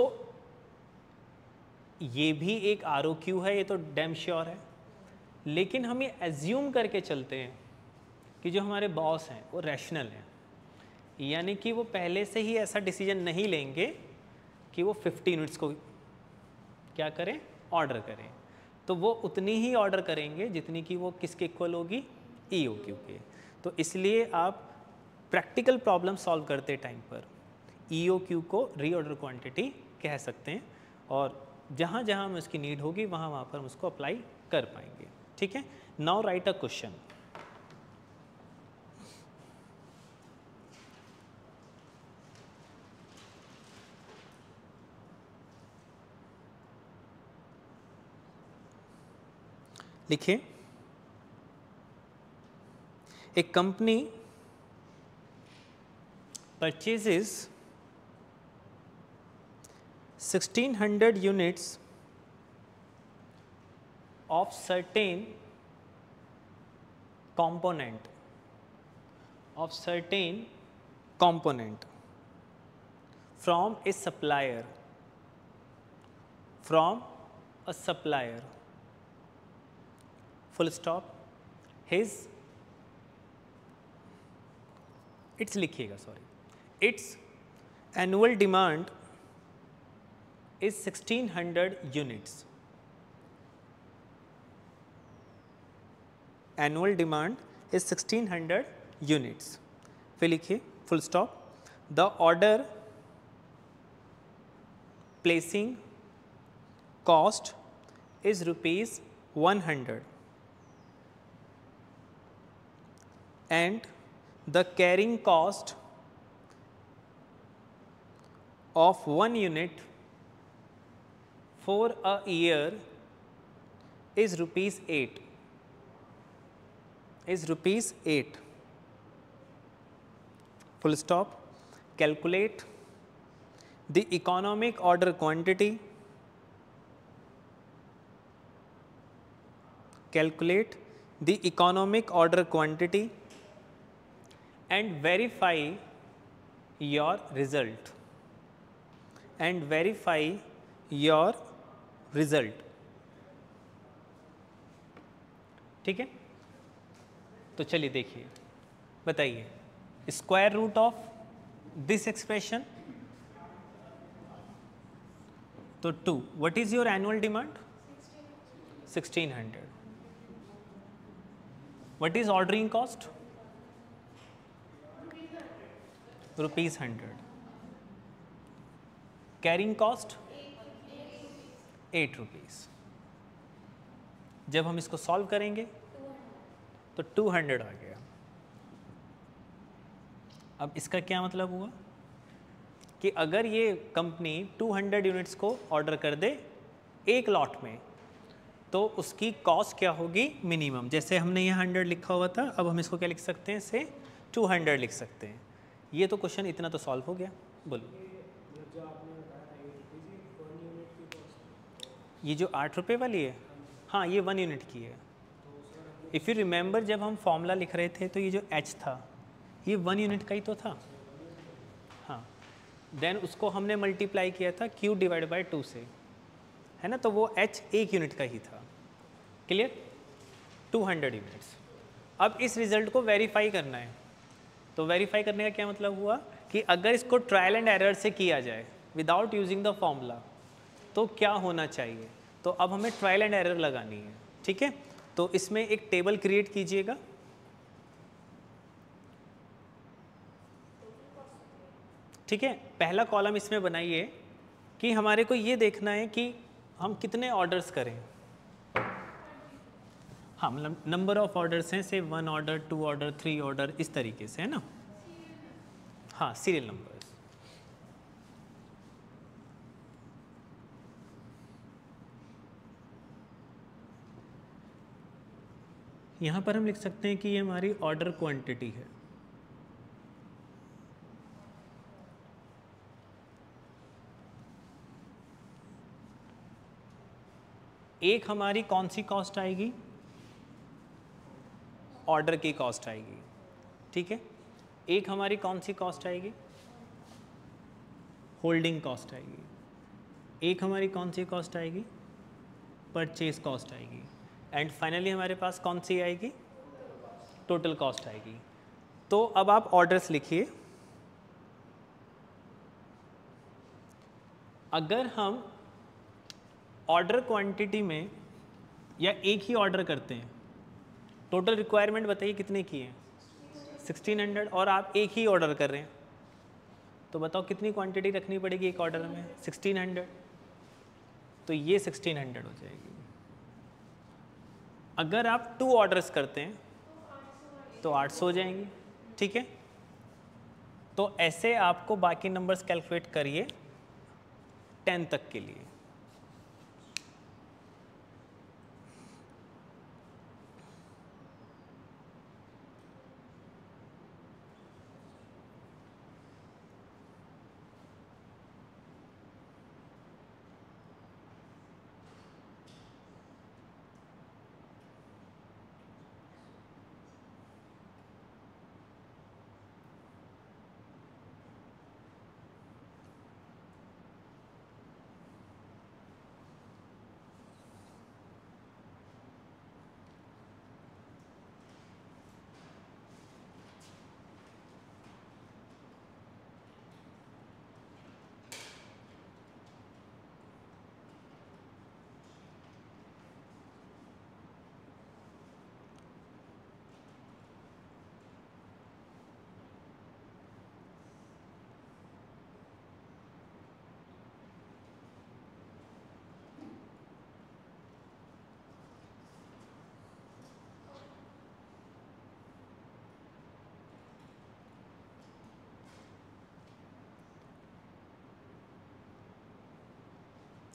ये भी एक ROQ है, ये तो डैम श्योर है। लेकिन हम ये एज्यूम करके चलते हैं कि जो हमारे बॉस हैं वो रैशनल हैं, यानी कि वो पहले से ही ऐसा डिसीजन नहीं लेंगे कि वो 50 यूनिट्स को क्या करें, ऑर्डर करें। तो वो उतनी ही ऑर्डर करेंगे जितनी कि वो किसके इक्वल होगी, EOQ के। तो इसलिए आप प्रैक्टिकल प्रॉब्लम सॉल्व करते टाइम पर EOQ को रीऑर्डर क्वांटिटी कह सकते हैं, और जहाँ जहाँ हमें उसकी नीड होगी वहाँ वहाँ पर हम उसको अप्लाई कर पाएंगे, ठीक है। Now write a question. लिखिए, a company purchases 1600 units of certain component from a supplier, full stop, his, its लिखिएगा, sorry, its annual demand is 1600 units. Annual demand is 1600 units. फिर लिखिए full stop. The order placing cost is rupees 100 and the carrying cost of 1 unit for a year is rupees 8. Full stop. Calculate the economic order quantity. Calculate the economic order quantity and verify your result. ठीक है, तो चलिए देखिए, बताइए square root of this expression, तो 2. What is your annual demand? 1600. What is ordering cost? Rupees 100. Carrying cost 8 rupees. जब हम इसको सॉल्व करेंगे तो 200 आ गया. अब इसका क्या मतलब हुआ कि अगर ये कंपनी 200 यूनिट्स को ऑर्डर कर दे एक लॉट में, तो उसकी कॉस्ट क्या होगी? मिनिमम. जैसे हमने यहाँ 100 लिखा हुआ था, अब हम इसको क्या लिख सकते हैं? से 200 लिख सकते हैं. ये तो क्वेश्चन इतना तो सॉल्व हो गया. बोलो, ये जो 8 रुपये वाली है, हाँ ये 1 यूनिट की है. इफ़ यू रिमेंबर, जब हम फॉर्मूला लिख रहे थे तो ये जो h था ये 1 यूनिट का ही तो था. हाँ, देन उसको हमने मल्टीप्लाई किया था q डिवाइड बाई 2 से, है ना, तो वो h 1 यूनिट का ही था. क्लियर? 200 यूनिट्स. अब इस रिज़ल्ट को वेरीफाई करना है. तो वेरीफाई करने का क्या मतलब हुआ कि अगर इसको ट्रायल एंड एरर से किया जाए विदाउट यूजिंग द फॉर्मूला तो क्या होना चाहिए. तो अब हमें ट्रायल एंड एरर लगानी है. ठीक है, तो इसमें एक टेबल क्रिएट कीजिएगा. ठीक है, पहला कॉलम इसमें बनाइए कि हमारे को ये देखना है कि हम कितने ऑर्डर्स करें. हाँ, मतलब नंबर ऑफ ऑर्डर्स हैं, से 1 ऑर्डर, 2 ऑर्डर, 3 ऑर्डर, इस तरीके से, है ना. हाँ, सीरियल नंबर्स. यहाँ पर हम लिख सकते हैं कि ये हमारी ऑर्डर क्वांटिटी है. एक हमारी कौन सी कॉस्ट आएगी? ऑर्डर की कॉस्ट आएगी. ठीक है, एक हमारी कौन सी कॉस्ट आएगी? होल्डिंग कॉस्ट आएगी. एक हमारी कौन सी कॉस्ट आएगी? परचेज कॉस्ट आएगी. एंड फाइनली हमारे पास कौन सी आएगी? टोटल कॉस्ट आएगी. तो अब आप ऑर्डर्स लिखिए. अगर हम ऑर्डर क्वांटिटी में या एक ही ऑर्डर करते हैं, टोटल रिक्वायरमेंट बताइए कितने की है? 1600. और आप एक ही ऑर्डर कर रहे हैं, तो बताओ कितनी क्वांटिटी रखनी पड़ेगी एक ऑर्डर में? 1600. तो ये 1600 हो जाएगी. अगर आप 2 ऑर्डर्स करते हैं तो 800 हो जाएंगी. ठीक है, तो ऐसे आपको बाकी नंबर्स कैलकुलेट करिए 10 तक के लिए.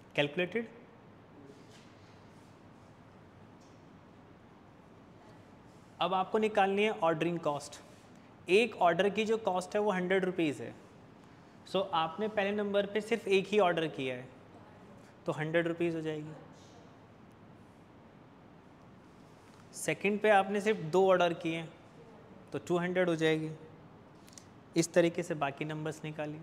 कैलकुलेटेड? अब आपको निकालनी है ऑर्डरिंग कॉस्ट। एक ऑर्डर की जो कॉस्ट है वो 100 रुपीज़ है। सो आपने पहले नंबर पे सिर्फ एक ही ऑर्डर किया है तो 100 रुपीज़ हो जाएगी। सेकंड पे आपने सिर्फ 2 ऑर्डर किए हैं तो 200 हो जाएगी। इस तरीके से बाकी नंबर्स निकालिए।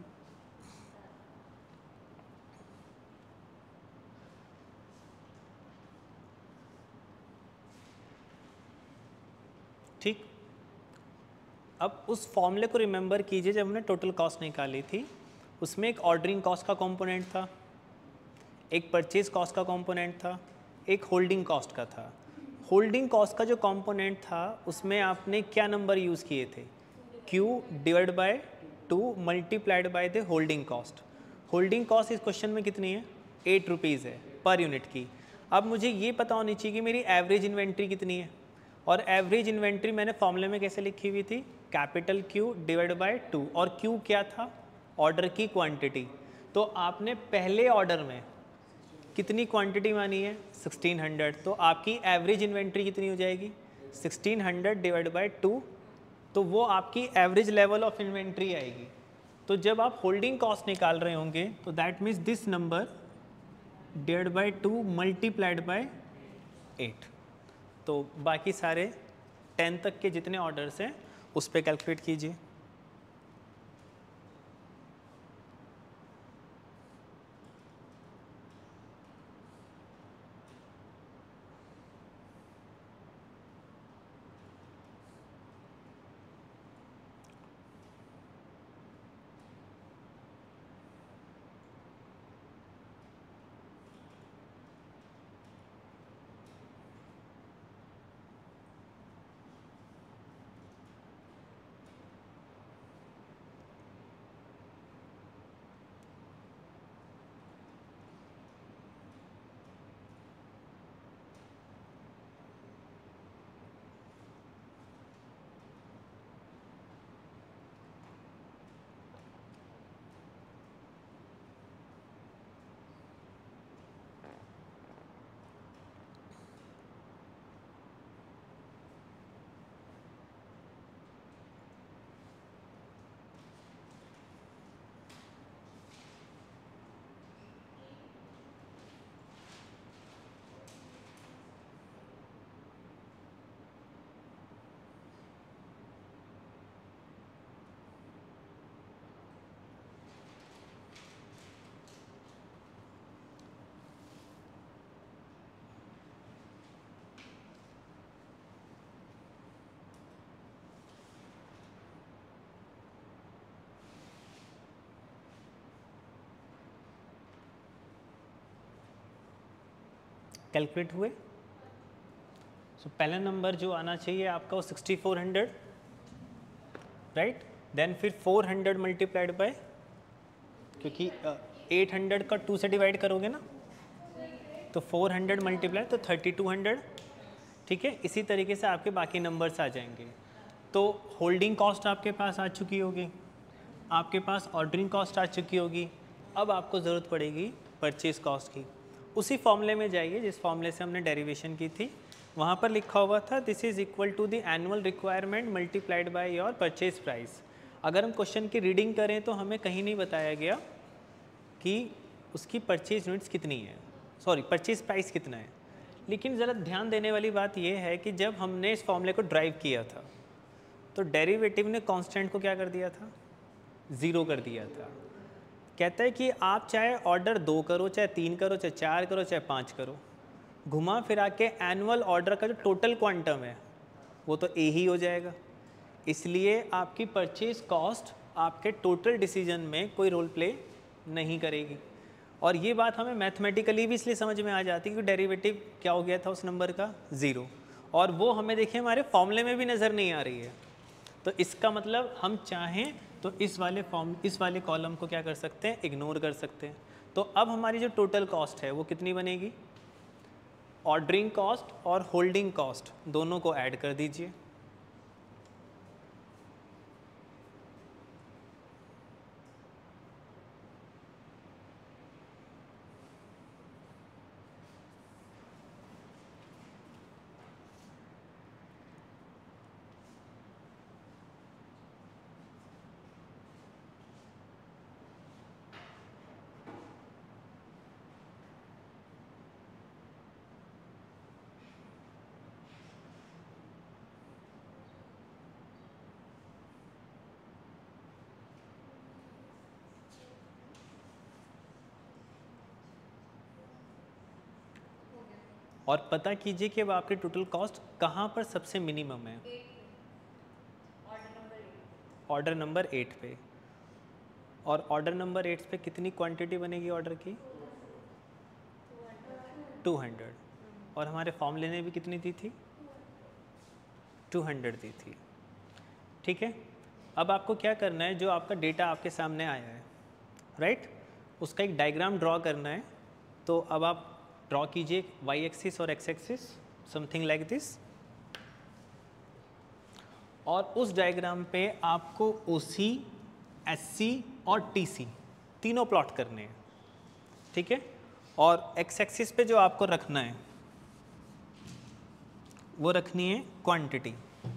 ठीक, अब उस फॉर्मूले को रिमेंबर कीजिए जब हमने टोटल कॉस्ट निकाली थी। उसमें एक ऑर्डरिंग कॉस्ट का कंपोनेंट था, एक परचेज कॉस्ट का कंपोनेंट था, एक होल्डिंग कॉस्ट का था। होल्डिंग कॉस्ट का जो कंपोनेंट था उसमें आपने क्या नंबर यूज़ किए थे? Q divide by 2 multiplied by the holding cost. Holding cost इस क्वेश्चन में कितनी है? 8 रुपीज़ है पर यूनिट की। अब मुझे ये पता होनी चाहिए कि मेरी एवरेज इन्वेंट्री कितनी है, और एवरेज इन्वेंट्री मैंने फॉर्मूले में कैसे लिखी हुई थी? कैपिटल Q डिवाइड बाय 2, और Q क्या था? ऑर्डर की क्वांटिटी। तो आपने पहले ऑर्डर में कितनी क्वांटिटी मानी है? 1600। तो आपकी एवरेज इन्वेंट्री कितनी हो जाएगी? 1600 डिवाइड बाय 2, तो वो आपकी एवरेज लेवल ऑफ इन्वेंट्री आएगी। तो जब आप होल्डिंग कॉस्ट निकाल रहे होंगे तो that means this number divide by 2 multiplied by 8। तो बाकी सारे 10 तक के जितने ऑर्डर्स हैं उस पर कैलकुलेट कीजिए। कैलकुलेट हुए? सो पहला नंबर जो आना चाहिए आपका वो 6400, राइट। देन फिर 400 मल्टीप्लाइड बाय, क्योंकि 800 का 2 से डिवाइड करोगे ना, तो 400 मल्टीप्लाई तो 3200। ठीक है, इसी तरीके से आपके बाकी नंबर्स आ जाएंगे। तो होल्डिंग कॉस्ट आपके पास आ चुकी होगी, आपके पास ऑर्डरिंग कॉस्ट आ चुकी होगी। अब आपको ज़रूरत पड़ेगी परचेज कॉस्ट की। उसी फॉर्मूले में जाइए जिस फॉर्मूले से हमने डेरिवेशन की थी। वहाँ पर लिखा हुआ था this is equal to the annual requirement multiplied by your purchase price. अगर हम क्वेश्चन की रीडिंग करें तो हमें कहीं नहीं बताया गया कि उसकी परचेज यूनिट्स कितनी है, सॉरी परचेज प्राइस कितना है। लेकिन ज़रा ध्यान देने वाली बात यह है कि जब हमने इस फॉर्मूले को ड्राइव किया था तो डेरिवेटिव ने कांस्टेंट को क्या कर दिया था? 0 कर दिया था। कहता है कि आप चाहे ऑर्डर 2 करो, चाहे 3 करो, चाहे 4 करो, चाहे 5 करो, घुमा फिरा के एनुअल ऑर्डर का जो टोटल क्वांटम है वो तो ए ही हो जाएगा। इसलिए आपकी परचेज कॉस्ट आपके टोटल डिसीजन में कोई रोल प्ले नहीं करेगी। और ये बात हमें मैथमेटिकली भी इसलिए समझ में आ जाती है कि डेरिवेटिव क्या हो गया था उस नंबर का? 0। और वो हमें देखिए हमारे फॉर्मूले में भी नज़र नहीं आ रही है। तो इसका मतलब हम चाहें तो इस वाले कॉलम को क्या कर सकते हैं? इग्नोर कर सकते हैं। तो अब हमारी जो टोटल कॉस्ट है वो कितनी बनेगी? ऑर्डरिंग कॉस्ट और होल्डिंग कॉस्ट दोनों को ऐड कर दीजिए। और पता कीजिए कि अब आपकी टोटल कॉस्ट कहाँ पर सबसे मिनिमम है, ऑर्डर नंबर 8 पे। और ऑर्डर नंबर 8 पे कितनी क्वांटिटी बनेगी ऑर्डर की? 200। और हमारे फॉर्मूले ने भी कितनी दी थी? 200 दी थी। ठीक है, अब आपको क्या करना है, जो आपका डेटा आपके सामने आया है, राइट, उसका एक डायग्राम ड्रॉ करना है। तो अब आप ड्रॉ कीजिए वाई एक्सिस और X axis, something like this. और उस डायग्राम पे आपको ओसी, एससी और टीसी तीनों प्लॉट करने हैं। ठीक है, और एक्स एक्सिस पे जो आपको रखना है वो रखनी है क्वांटिटी,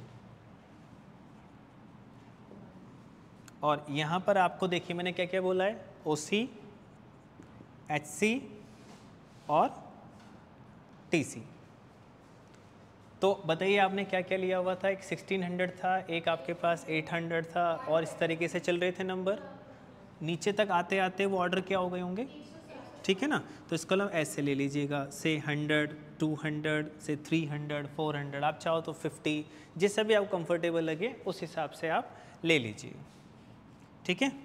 और यहाँ पर आपको देखिए मैंने क्या क्या बोला है, ओसी, एचसी और टीसी। तो बताइए आपने क्या क्या लिया हुआ था? एक 1600 था, एक आपके पास 800 था, और इस तरीके से चल रहे थे नंबर। नीचे तक आते आते वो ऑर्डर क्या हो गए होंगे, ठीक है ना। तो इसको हम ऐसे ले लीजिएगा, से 100, 200, से 300, 400, आप चाहो तो 50, जैसा भी आपको कंफर्टेबल लगे उस हिसाब से आप ले लीजिए। ठीक है,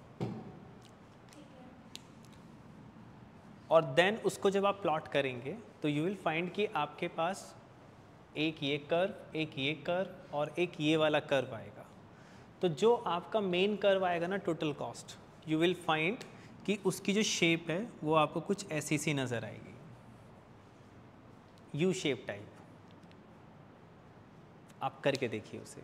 और देन उसको जब आप प्लॉट करेंगे तो यू विल फाइंड कि आपके पास एक ये कर्व, एक ये कर्व और एक ये वाला कर्व आएगा। तो जो आपका मेन कर्व आएगा ना total cost, you will find कि उसकी जो शेप है वो आपको कुछ ऐसी सी नज़र आएगी, यू शेप टाइप। आप करके देखिए उसे।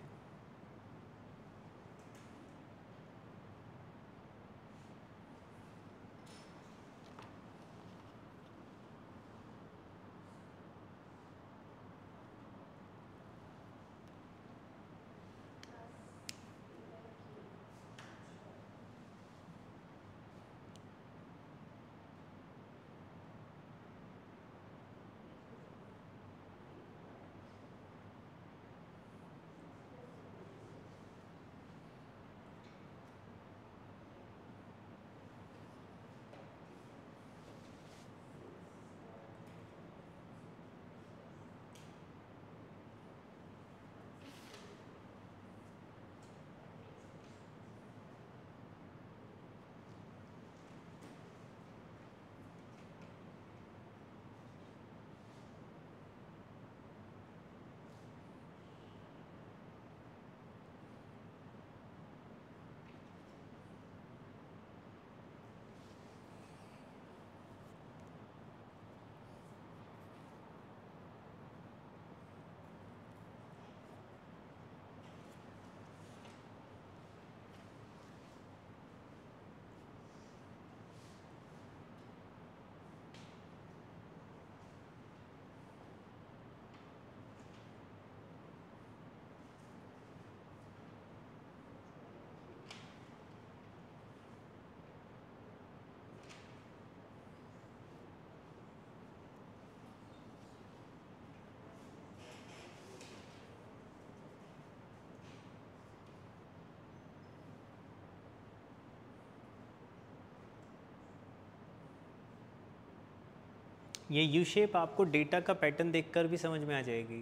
ये यू शेप आपको डेटा का पैटर्न देखकर भी समझ में आ जाएगी।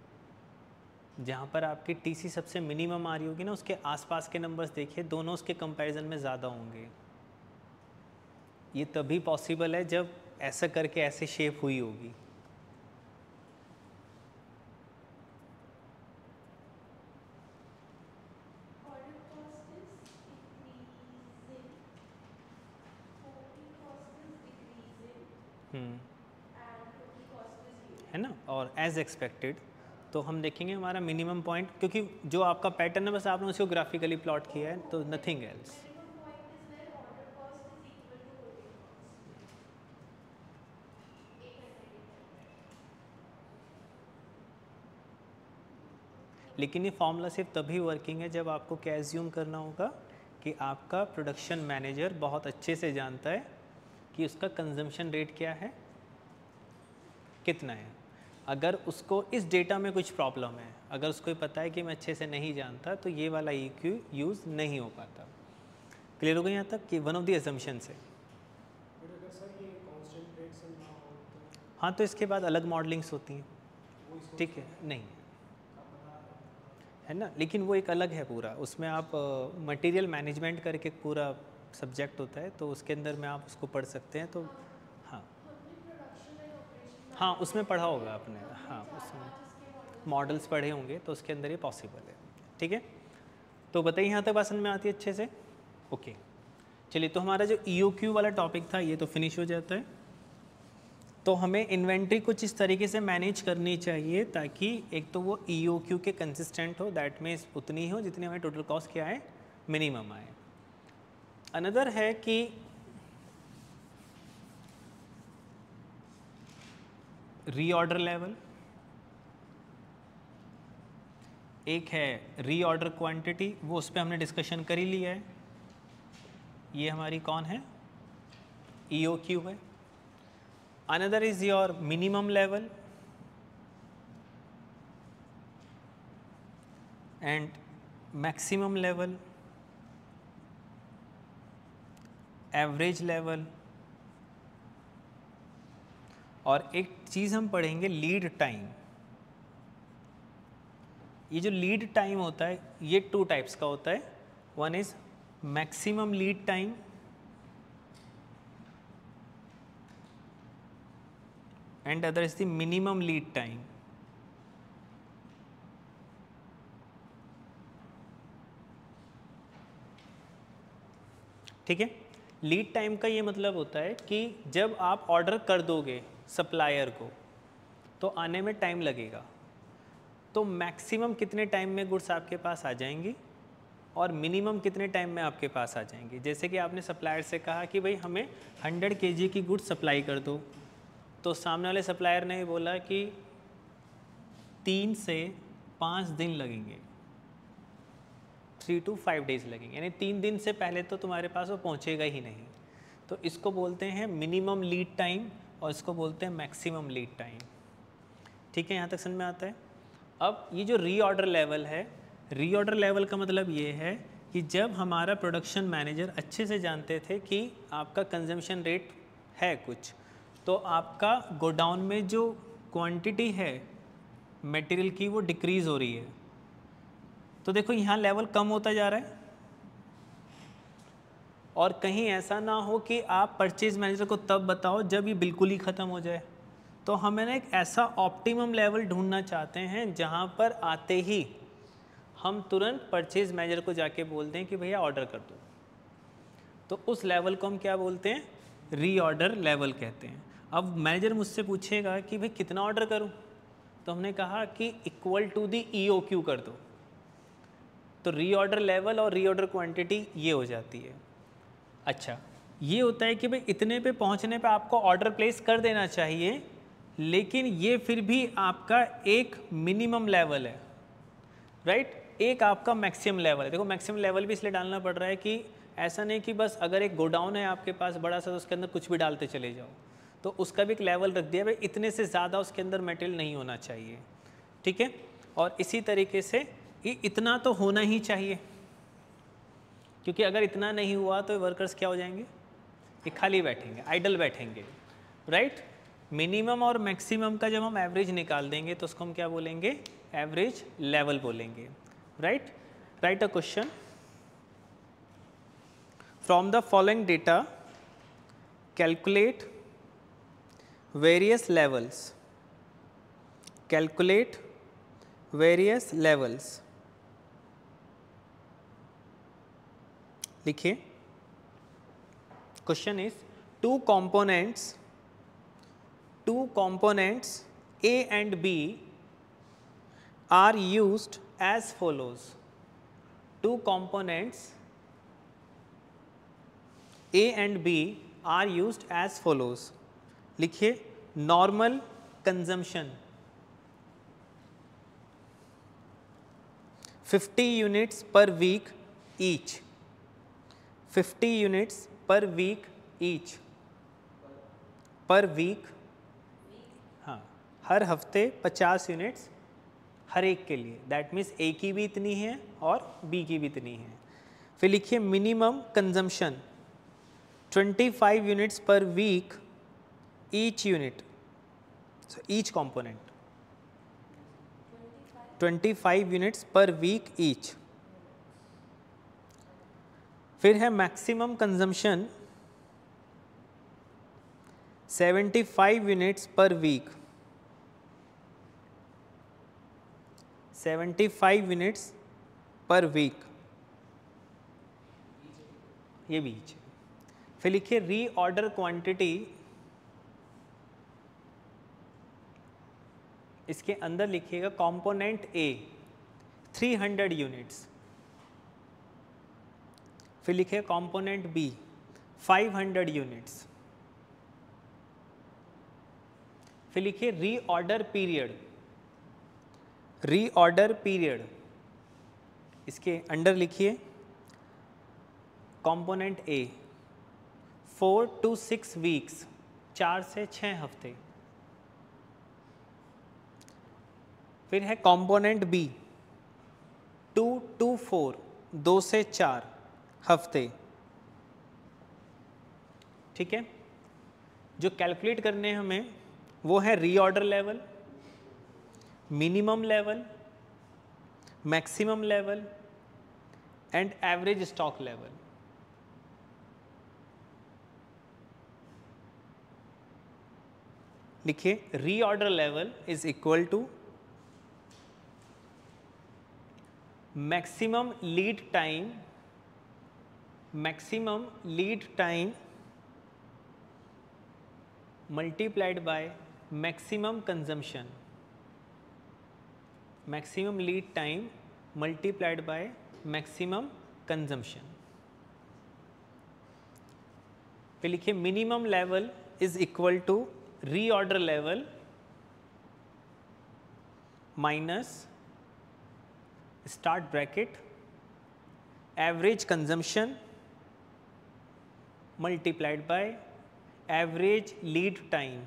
जहाँ पर आपकी टीसी सबसे मिनिमम आ रही होगी ना, उसके आसपास के नंबर्स देखिए, दोनों उसके कंपैरिजन में ज़्यादा होंगे। ये तभी पॉसिबल है जब ऐसा करके ऐसे शेप हुई होगी। है ना, और एज एक्सपेक्टेड तो हम देखेंगे हमारा मिनिमम पॉइंट, क्योंकि जो आपका पैटर्न है बस आपने उसको ग्राफिकली प्लॉट किया है, तो नथिंग एल्स। लेकिन ये फॉर्मूला सिर्फ तभी वर्किंग है जब आपको क्या एज्यूम करना होगा कि आपका प्रोडक्शन मैनेजर बहुत अच्छे से जानता है कि उसका कंजम्पशन रेट क्या है, कितना है। अगर उसको इस डेटा में कुछ प्रॉब्लम है, अगर उसको पता है कि मैं अच्छे से नहीं जानता, तो ये वाला EQ यूज़ नहीं हो पाता। क्लियर हो गया यहाँ तक कि वन ऑफ द असम्पशंस है। हाँ, तो इसके बाद अलग मॉडलिंग्स होती हैं, ठीक है, नहीं है ना, लेकिन वो एक अलग है पूरा, उसमें आप मटेरियल मैनेजमेंट करके पूरा सब्जेक्ट होता है, तो उसके अंदर में आप उसको पढ़ सकते हैं। तो हाँ हाँ, उसमें पढ़ा होगा आपने, हाँ उसमें मॉडल्स पढ़े होंगे, तो उसके अंदर ये पॉसिबल है, ठीक है। तो बताइए यहाँ तक बात समझ में आती है अच्छे से? ओके, चलिए, तो हमारा जो EOQ वाला टॉपिक था ये तो फिनिश हो जाता है। तो हमें इन्वेंट्री कुछ इस तरीके से मैनेज करनी चाहिए ताकि एक तो वो EOQ के कंसिस्टेंट हो, दैट मीन्स उतनी हो जितनी हमें टोटल कॉस्ट क्या है, मिनिमम आए। अनदर है कि रीऑर्डर लेवल, एक है रीऑर्डर क्वांटिटी, वो उस पर हमने डिस्कशन कर ही लिया है, ये हमारी कौन है, EOQ है। Another is your minimum level and maximum level, average level, और एक चीज़ हम पढ़ेंगे लीड टाइम। ये जो लीड टाइम होता है ये 2 टाइप्स का होता है, one is maximum lead time and other is the minimum lead time. ठीक है, लीड टाइम का ये मतलब होता है कि जब आप ऑर्डर कर दोगे सप्लायर को तो आने में टाइम लगेगा, तो मैक्सिमम कितने टाइम में गुड्स आपके पास आ जाएंगी और मिनिमम कितने टाइम में आपके पास आ जाएंगी। जैसे कि आपने सप्लायर से कहा कि भाई हमें 100 kg की गुड्स सप्लाई कर दो, तो सामने वाले सप्लायर ने बोला कि 3 से 5 दिन लगेंगे, 3 to 5 days लगेंगे, यानी 3 दिन से पहले तो तुम्हारे पास वो पहुंचेगा ही नहीं। तो इसको बोलते हैं मिनिमम लीड टाइम और इसको बोलते हैं मैक्सिमम लीड टाइम। ठीक है, यहाँ तक समझ में आता है। अब ये जो रीऑर्डर लेवल है, रीऑर्डर लेवल का मतलब ये है कि जब हमारा प्रोडक्शन मैनेजर अच्छे से जानते थे कि आपका कंजम्पशन रेट है कुछ, तो आपका गोडाउन में जो क्वांटिटी है मटेरियल की वो डिक्रीज़ हो रही है, तो देखो यहाँ लेवल कम होता जा रहा है, और कहीं ऐसा ना हो कि आप परचेज मैनेजर को तब बताओ जब ये बिल्कुल ही ख़त्म हो जाए। तो हमें ना एक ऐसा ऑप्टिमम लेवल ढूंढना चाहते हैं जहाँ पर आते ही हम तुरंत परचेज मैनेजर को जाके बोल दें कि भैया ऑर्डर कर दो। तो उस लेवल को हम क्या बोलते हैं, रीऑर्डर लेवल कहते हैं। अब मैनेजर मुझसे पूछेगा कि भाई कितना ऑर्डर करूं, तो हमने कहा कि इक्वल टू दी EOQ कर दो। तो रीऑर्डर लेवल और रीऑर्डर क्वांटिटी ये हो जाती है। अच्छा, ये होता है कि भाई इतने पे पहुंचने पे आपको ऑर्डर प्लेस कर देना चाहिए, लेकिन ये फिर भी आपका एक मिनिमम लेवल है, राइट, एक आपका मैक्सिमम लेवल है। देखो मैक्सिमम लेवल भी इसलिए डालना पड़ रहा है कि ऐसा नहीं कि बस अगर एक गोडाउन है आपके पास बड़ा सा तो उसके अंदर कुछ भी डालते चले जाओ, तो उसका भी एक लेवल रख दिया भाई इतने से ज़्यादा उसके अंदर मटेरियल नहीं होना चाहिए। ठीक है, और इसी तरीके से ये इतना तो होना ही चाहिए, क्योंकि अगर इतना नहीं हुआ तो वर्कर्स क्या हो जाएंगे, ये खाली बैठेंगे, आइडल बैठेंगे, राइट। मिनिमम और मैक्सिमम का जब हम एवरेज निकाल देंगे तो उसको हम क्या बोलेंगे, एवरेज लेवल बोलेंगे, right. Write a question from the following data, calculate various levels, calculate various levels. लिखिए, question is two components A and B are used as follows. Two components A and B are used as follows. लिखिए, normal consumption 50 units per week each, 50 units per week each, per week, हाँ, हर हफ्ते 50 units हर एक के लिए, that means ए की भी इतनी है और बी की भी इतनी है। फिर लिखिए minimum consumption 25 units per week each unit, So each component 25 units per week each. फिर है maximum consumption 75 units per week, 75 units per week, ये भी ईच। फिर लिखिए रीऑर्डर क्वांटिटी, इसके अंदर लिखिएगा कंपोनेंट ए 300 यूनिट्स, फिर लिखिए कंपोनेंट बी 500 यूनिट्स, फिर लिखिए रीऑर्डर पीरियड, रीऑर्डर पीरियड इसके अंडर लिखिए कंपोनेंट ए 4 to 6 वीक्स, 4 से 6 हफ्ते। फिर है कंपोनेंट बी 2 to 4, 2 से 4 हफ्ते। ठीक है, जो कैलकुलेट करने हैं हमें वो है reorder level, minimum level, maximum level and average stock level. लिखिए reorder level is equal to maximum lead time, maximum lead time multiplied by maximum consumption, maximum lead time multiplied by maximum consumption. फिर लिखिए minimum level is equal to reorder level minus start bracket average consumption multiplied by average lead time,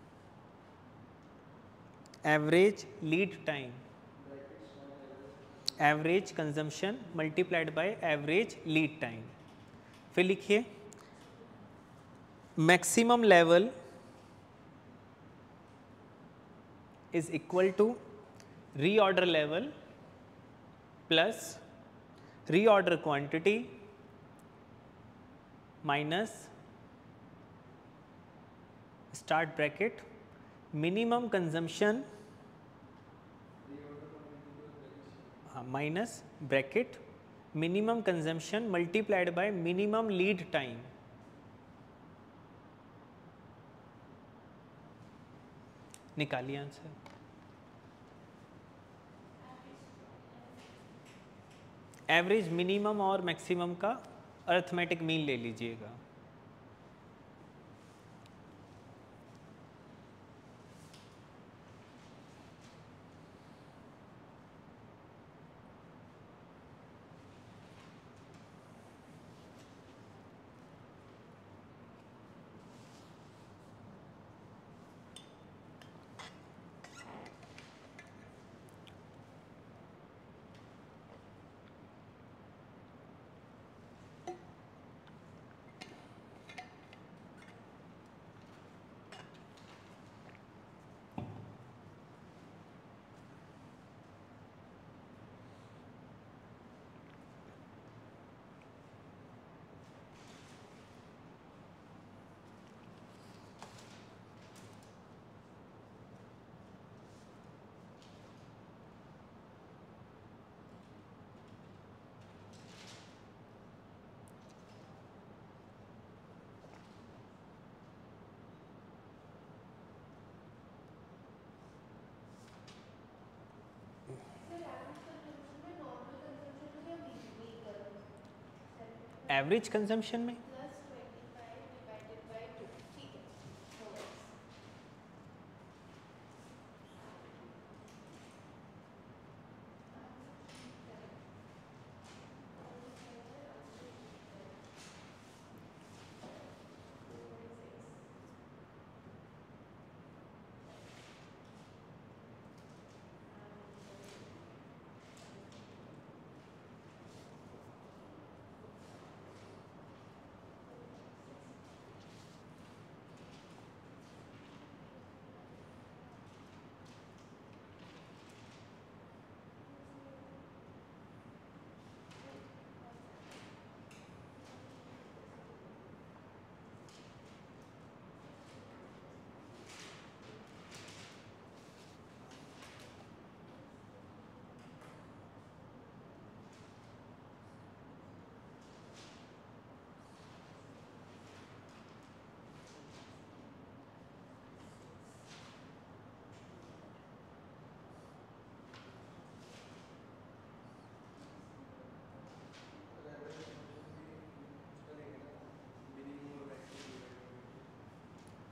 average lead time, average consumption multiplied by average lead time. फिर लिखिए maximum level is equal to reorder level plus reorder quantity minus start bracket minimum consumption minus bracket minimum consumption multiplied by minimum lead time। निकालिए answer. Average, minimum और maximum का arithmetic mean ले लीजिएगा। Average consumption में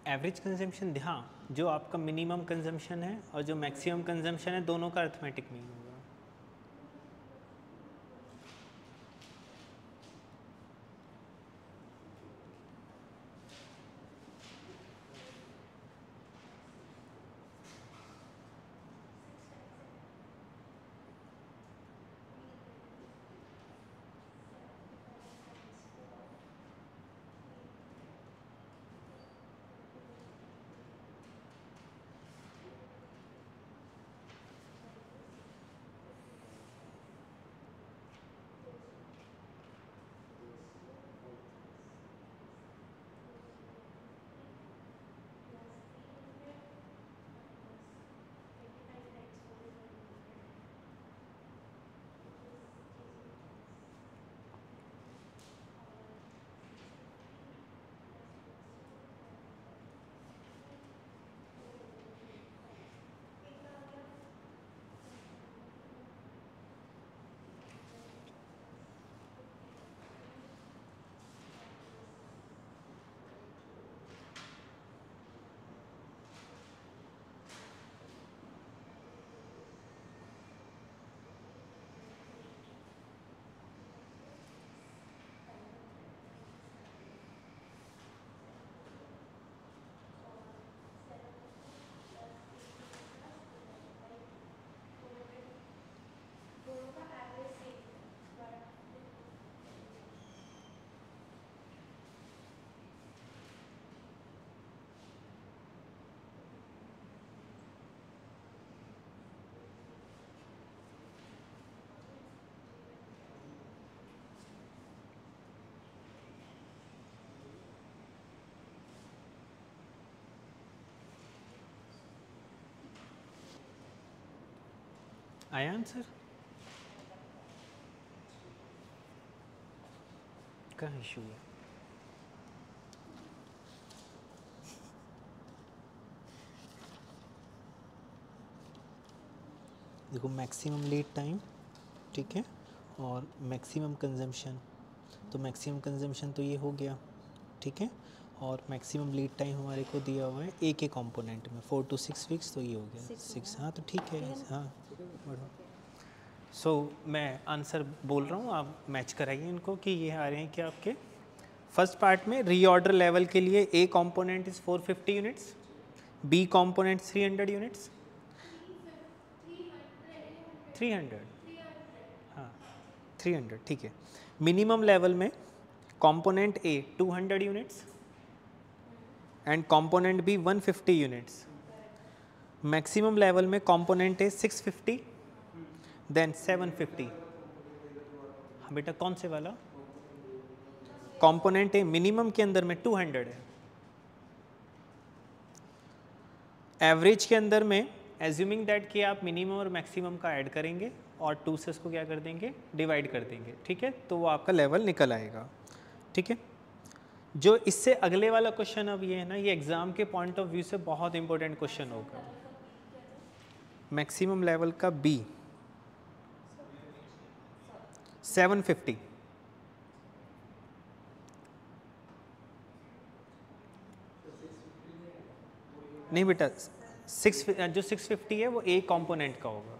average consumption, हाँ, जो आपका minimum consumption है और जो मैक्सिमम कंजम्पशन है दोनों का अर्थमेटिक मीन होगा। आया आंसर? कहाँ इशू है? देखो मैक्सिमम लीड टाइम, ठीक है, और मैक्सिमम कंजम्पशन, तो मैक्सिमम कंजम्पशन तो ये हो गया, ठीक है, और मैक्सिमम लीड टाइम हमारे को दिया हुआ है एक एक कंपोनेंट में 4 to 6 वीक्स, तो ये हो गया 6। हाँ तो ठीक है, हाँ बढ़ो। सो मैं आंसर बोल रहा हूँ, आप मैच कराइए इनको कि ये आ रहे हैं क्या आपके। फर्स्ट पार्ट में रीऑर्डर लेवल के लिए A component is 450 units, B component 300 units, 300, हाँ 300, ठीक है। मिनिमम लेवल में component A 200 units and component B 150 units. Maximum level में कंपोनेंट ए 650 देन 750। हाँ बेटा कौन से वाला? कंपोनेंट ए मिनिमम के अंदर में 200 है, एवरेज के अंदर में एज्यूमिंग दैट कि आप मिनिमम और मैक्सिमम का ऐड करेंगे और 2 से इसको क्या कर देंगे, डिवाइड कर देंगे, ठीक है, तो वो आपका लेवल निकल आएगा, ठीक है। जो इससे अगले वाला क्वेश्चन अब ये है ना, ये एग्जाम के पॉइंट ऑफ व्यू से बहुत इंपॉर्टेंट क्वेश्चन होगा। मैक्सिमम लेवल का बी 750, नहीं बेटा 6, जो 650 है वो ए कंपोनेंट का होगा,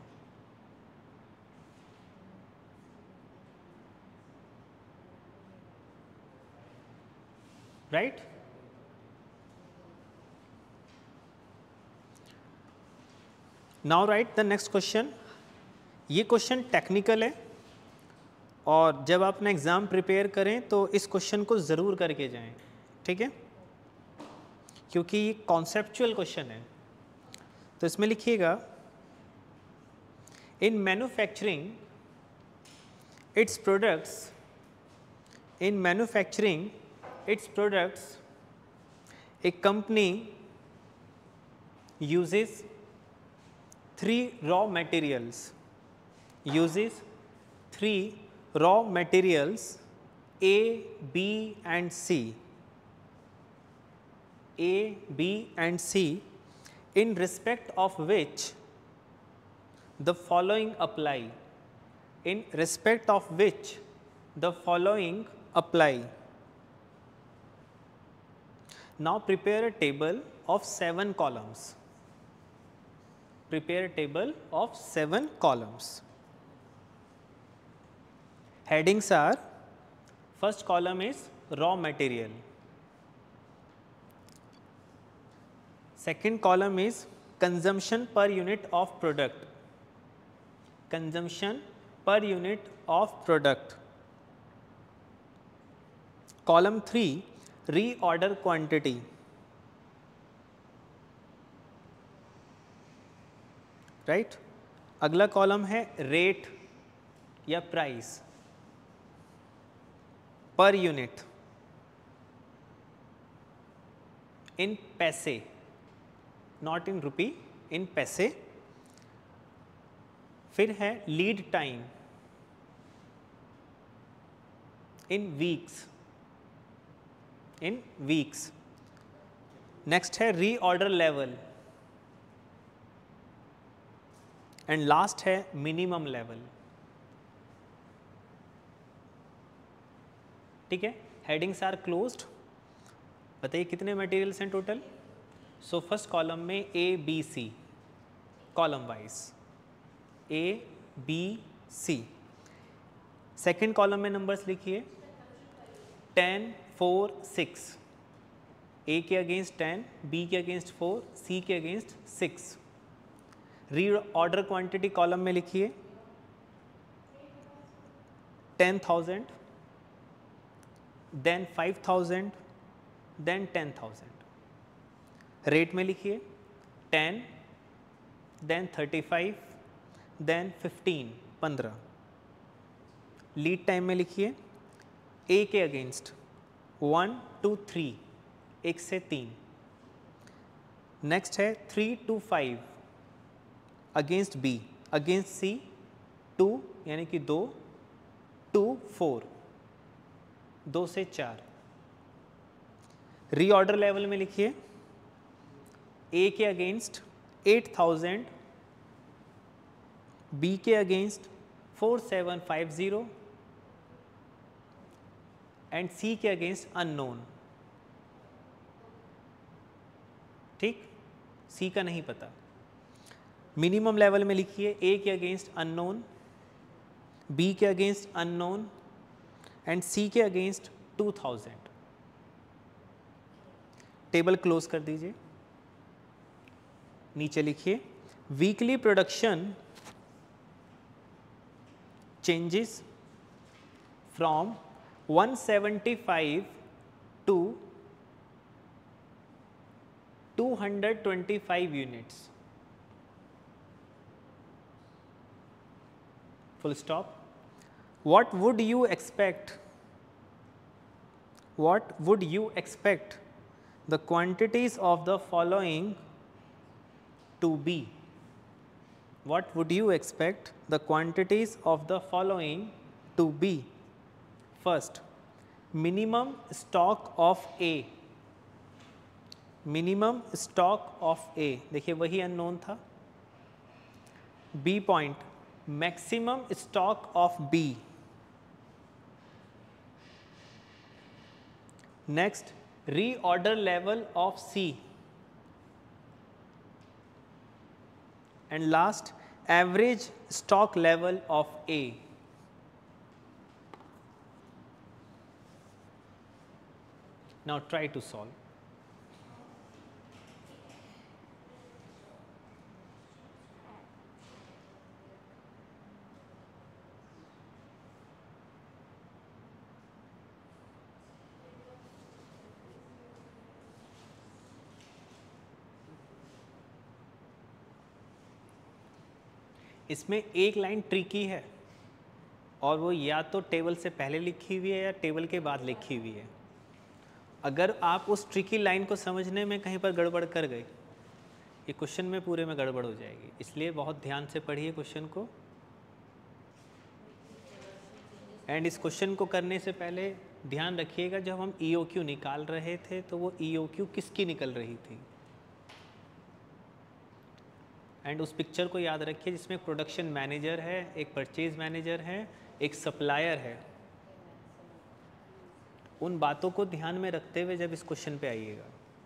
right? Now right the next question. ये क्वेश्चन टेक्निकल है और जब आप अपना एग्ज़ाम प्रिपेयर करें तो इस क्वेश्चन को ज़रूर करके जाएं, ठीक है, क्योंकि ये कॉन्सेप्चुअल क्वेश्चन है। तो इसमें लिखिएगा, in manufacturing its products, in manufacturing its products a company uses 3 raw materials, A, B and C, A, B and C, in respect of which the following apply, in respect of which the following apply. Now prepare a table of 7 columns. Prepare a table of 7 columns. Headings are, first column is raw material. Second column is consumption per unit of product. Consumption per unit of product. Column 3, reorder quantity. Right अगला column है rate या price per unit in paise, not in rupee, in paise. फिर है lead time in weeks, in weeks. Next है reorder level and last है minimum level. ठीक है, headings are closed. बताइए कितने मटेरियल्स हैं टोटल. सो फर्स्ट कॉलम में A B C, column wise A B C. Second column में नंबर्स लिखिए 10, 4, 6. ए के अगेंस्ट 10, बी के अगेंस्ट 4, सी के अगेंस्ट 6. रीऑर्डर क्वांटिटी कॉलम में लिखिए 10,000, देन 5,000, देन 10,000. रेट में लिखिए 10, देन 35, देन 15, 15. लीड टाइम में लिखिए ए के अगेंस्ट 1 to 3, 1 से 3. नेक्स्ट है 3 to 5 against B, against C 2 यानी कि 2 to 4, 2 से 4. रीऑर्डर लेवल में लिखिए ए के अगेंस्ट 8,000, बी के अगेंस्ट 4,750 एंड सी के अगेंस्ट अननोन. ठीक, सी का नहीं पता. मिनिमम लेवल में लिखिए ए के अगेंस्ट अननोन, बी के अगेंस्ट अननोन एंड सी के अगेंस्ट 2,000. टेबल क्लोज कर दीजिए. नीचे लिखिए weekly production changes from 175 to 225 units. Full stop. What would you expect? What would you expect the quantities of the following to be? What would you expect the quantities of the following to be? First, minimum stock of A. Minimum stock of A. देखिए वही unknown था. B point, maximum stock of B. Next, reorder level of C. And last, average stock level of A. Now try to solve. इसमें एक line tricky है और वो या तो टेबल से पहले लिखी हुई है या टेबल के बाद लिखी हुई है. अगर आप उस ट्रिकी लाइन को समझने में कहीं पर गड़बड़ कर गए, ये क्वेश्चन में पूरे में गड़बड़ हो जाएगी. इसलिए बहुत ध्यान से पढ़िए क्वेश्चन को. एंड इस क्वेश्चन को करने से पहले ध्यान रखिएगा, जब हम EOQ निकाल रहे थे तो वो EOQ किसकी निकल रही थी. एंड उस पिक्चर को याद रखिए जिसमें प्रोडक्शन मैनेजर है, एक परचेज मैनेजर है, एक सप्लायर है. उन बातों को ध्यान में रखते हुए जब इस क्वेश्चन पे आइएगा.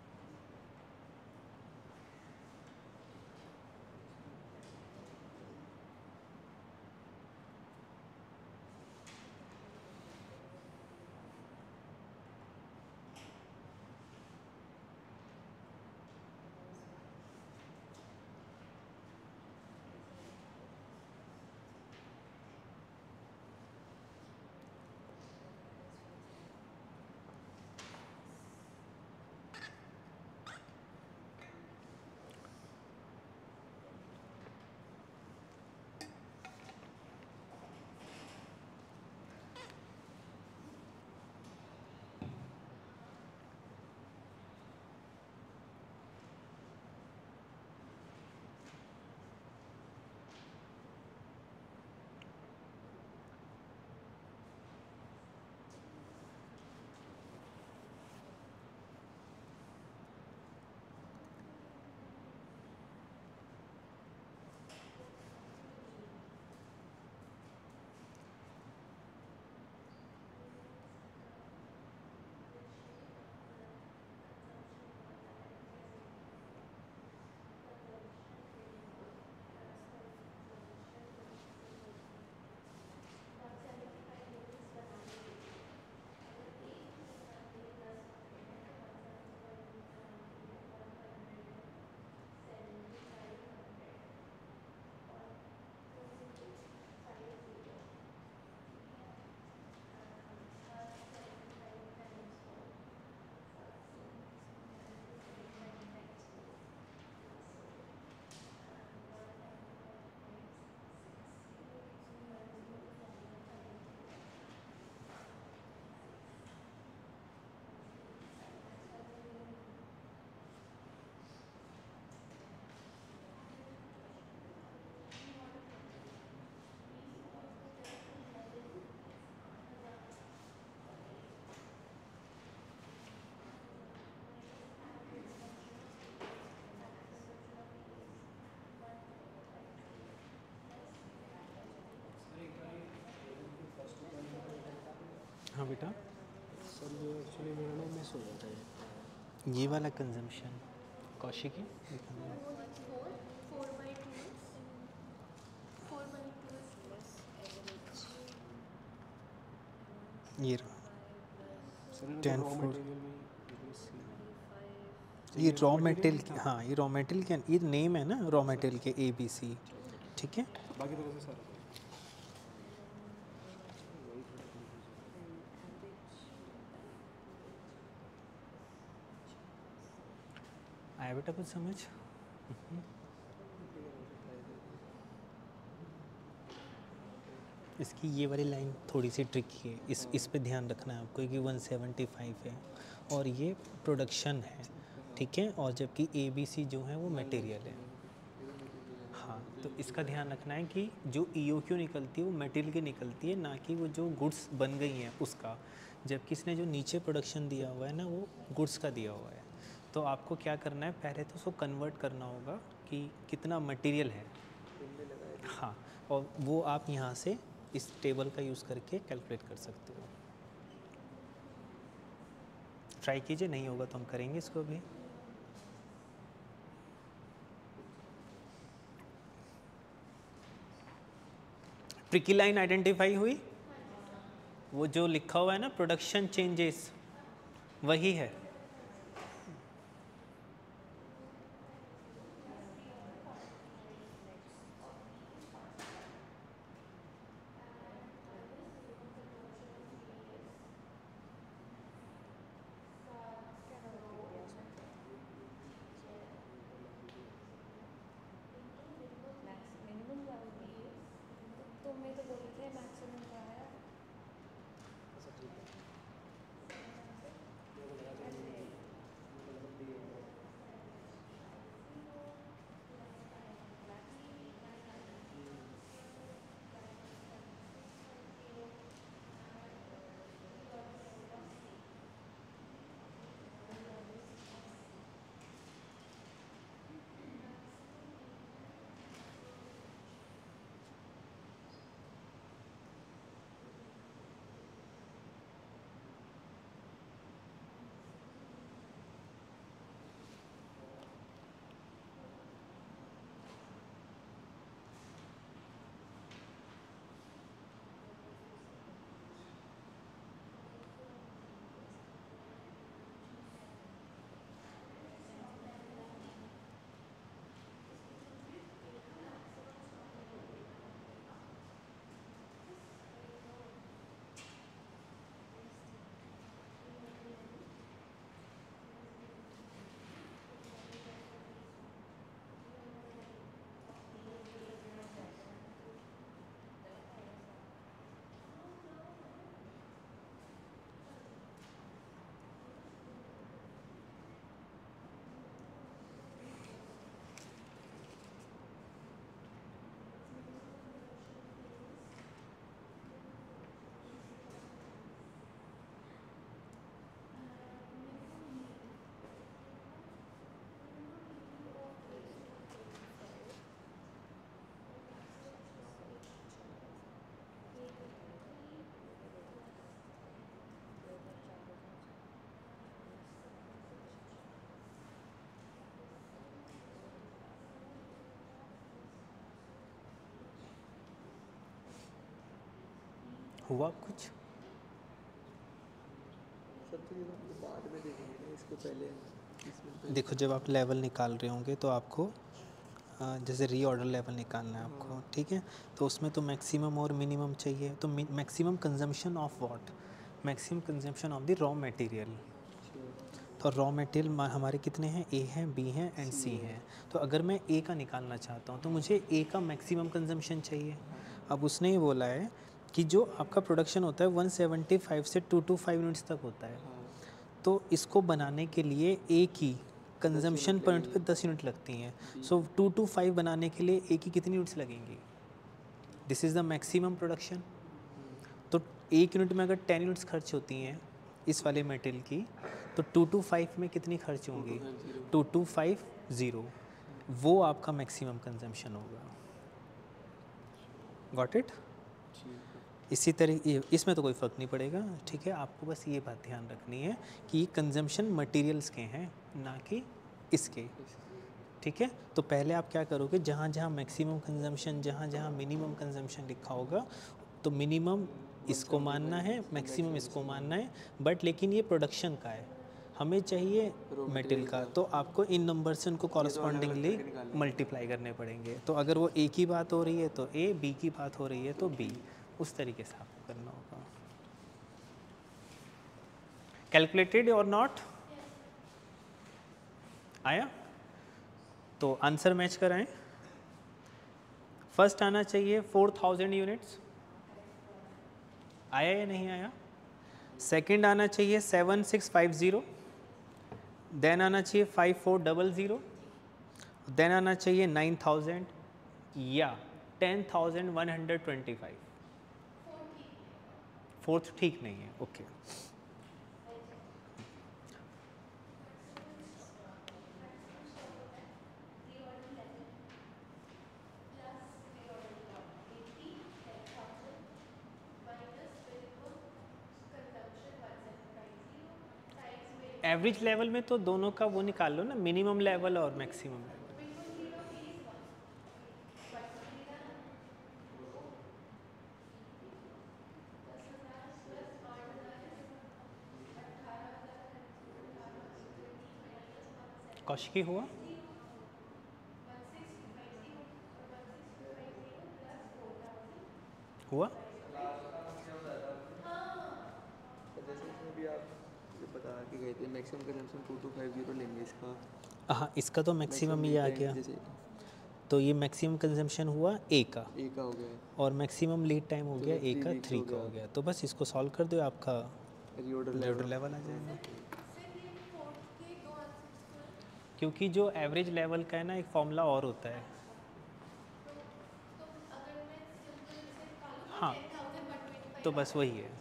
बेटा? सर ये एक्चुअली मेरा ना मिस हो जाता है। ये वाला कंजम्पशन कौशिकी ये रहा सर 10 रॉ 4 मटेरियल में ये रॉ मटेरियल हाँ ये रॉ मटेरियल के ये नेम है ना रॉ मटेरियल के ABC, ठीक है। बाकी तो वैसे सारा आया बेटा कुछ समझ? इसकी ये वाली लाइन थोड़ी सी ट्रिकी है, इस पे ध्यान रखना है आपको कि 175 है और ये प्रोडक्शन है, ठीक है, और जबकि ABC जो है वो मटेरियल है। हाँ, तो इसका ध्यान रखना है कि जो EOQ निकलती है वो मटेरियल की निकलती है, ना कि वो जो गुड्स बन गई हैं उसका, जबकि इसने जो नीचे प्रोडक्शन दिया हुआ है ना वो गुड्स का दिया हुआ है। तो आपको क्या करना है, पहले तो उसको कन्वर्ट करना होगा कि कितना मटेरियल है। हाँ, और वो आप यहाँ से इस टेबल का यूज़ करके कैलकुलेट कर सकते हो। ट्राई कीजिए, नहीं होगा तो हम करेंगे इसको भी। ट्रिकी लाइन आइडेंटिफाई हुई? वो जो लिखा हुआ है ना प्रोडक्शन चेंजेस, वही है। हुआ कुछ? सर तो ये तो बाद में देखेंगे ना, इसको पहले देखो, जब आप लेवल निकाल रहे होंगे तो आपको जैसे रीऑर्डर लेवल निकालना है आपको, ठीक है, तो उसमें तो मैक्सिमम और मिनिमम चाहिए। तो maximum consumption of what? Maximum consumption of the raw material. तो रॉ मटेरियल हमारे कितने हैं? A हैं, B हैं एंड C हैं। तो अगर मैं A का निकालना चाहता हूँ तो मुझे A का मैक्सिमम कंजम्पशन चाहिए। अब उसने ये बोला है कि जो आपका प्रोडक्शन होता है 175 से 225 यूनिट्स तक होता है, तो इसको बनाने के लिए A की कंजम्पशन पर यूनिट पे 10 यूनिट लगती हैं। सो 225 बनाने के लिए A की कितनी यूनिट्स लगेंगी? This is the maximum production. तो एक यूनिट में अगर 10 यूनिट्स खर्च होती हैं इस वाले मेटेरियल की, तो 225 में कितनी खर्च होंगी? 2250। वो आपका मैक्सिमम कंजम्पशन होगा। Got it? इसी तरह इसमें तो कोई फ़र्क नहीं पड़ेगा, ठीक है। आपको बस ये बात ध्यान रखनी है कि कंजम्पशन मटेरियल्स के हैं ना कि इसके, ठीक है। तो पहले आप क्या करोगे, जहाँ जहाँ मैक्सिमम कंजम्पशन, जहाँ जहाँ मिनिमम कंजम्पशन लिखा होगा, तो मिनिमम इसको मानना है, मैक्सिमम इसको मानना है, बट लेकिन ये प्रोडक्शन का है, हमें चाहिए मेटल का, तो आपको इन नंबर से उनको कॉरस्पॉन्डिंगली मल्टीप्लाई करने पड़ेंगे। तो अगर वो ए की बात हो रही है तो ए, बी की बात हो रही है तो बी, उस तरीके से आपको करना होगा। कैलकुलेटेड और नॉट आया? तो आंसर मैच कराएं। फर्स्ट आना चाहिए 4000 यूनिट्स, आया या नहीं आया? सेकंड आना चाहिए 7650, देन आना चाहिए 5400, देन आना चाहिए 9000 या 10125। फोर्थ ठीक नहीं है, ओके। एवरेज लेवल में तो दोनों का वो निकाल लो ना, मिनिमम लेवल और मैक्सिमम लेवल। कौशिकी हुआ? हुआ? जैसे इसमें भी आप जो बता के गए थे मैक्सिमम कंजम्पशन 2250 लेंगे इसका। हाँ, इसका तो मैक्सिमम ही आ गया, जैसे तो ये मैक्सिमम कंजम्पशन हुआ ए का, ए का हो गया और मैक्सिमम लीड टाइम हो तो गया ए 3 का, weeks 3 हो का गया। हो गया। तो बस इसको सॉल्व कर दो, आपका रीऑर्डर रीऑर्डर लेवल आ जाएगा। क्योंकि जो एवरेज लेवल का है ना, एक फॉर्मूला और होता है। हाँ, तो बस वही है।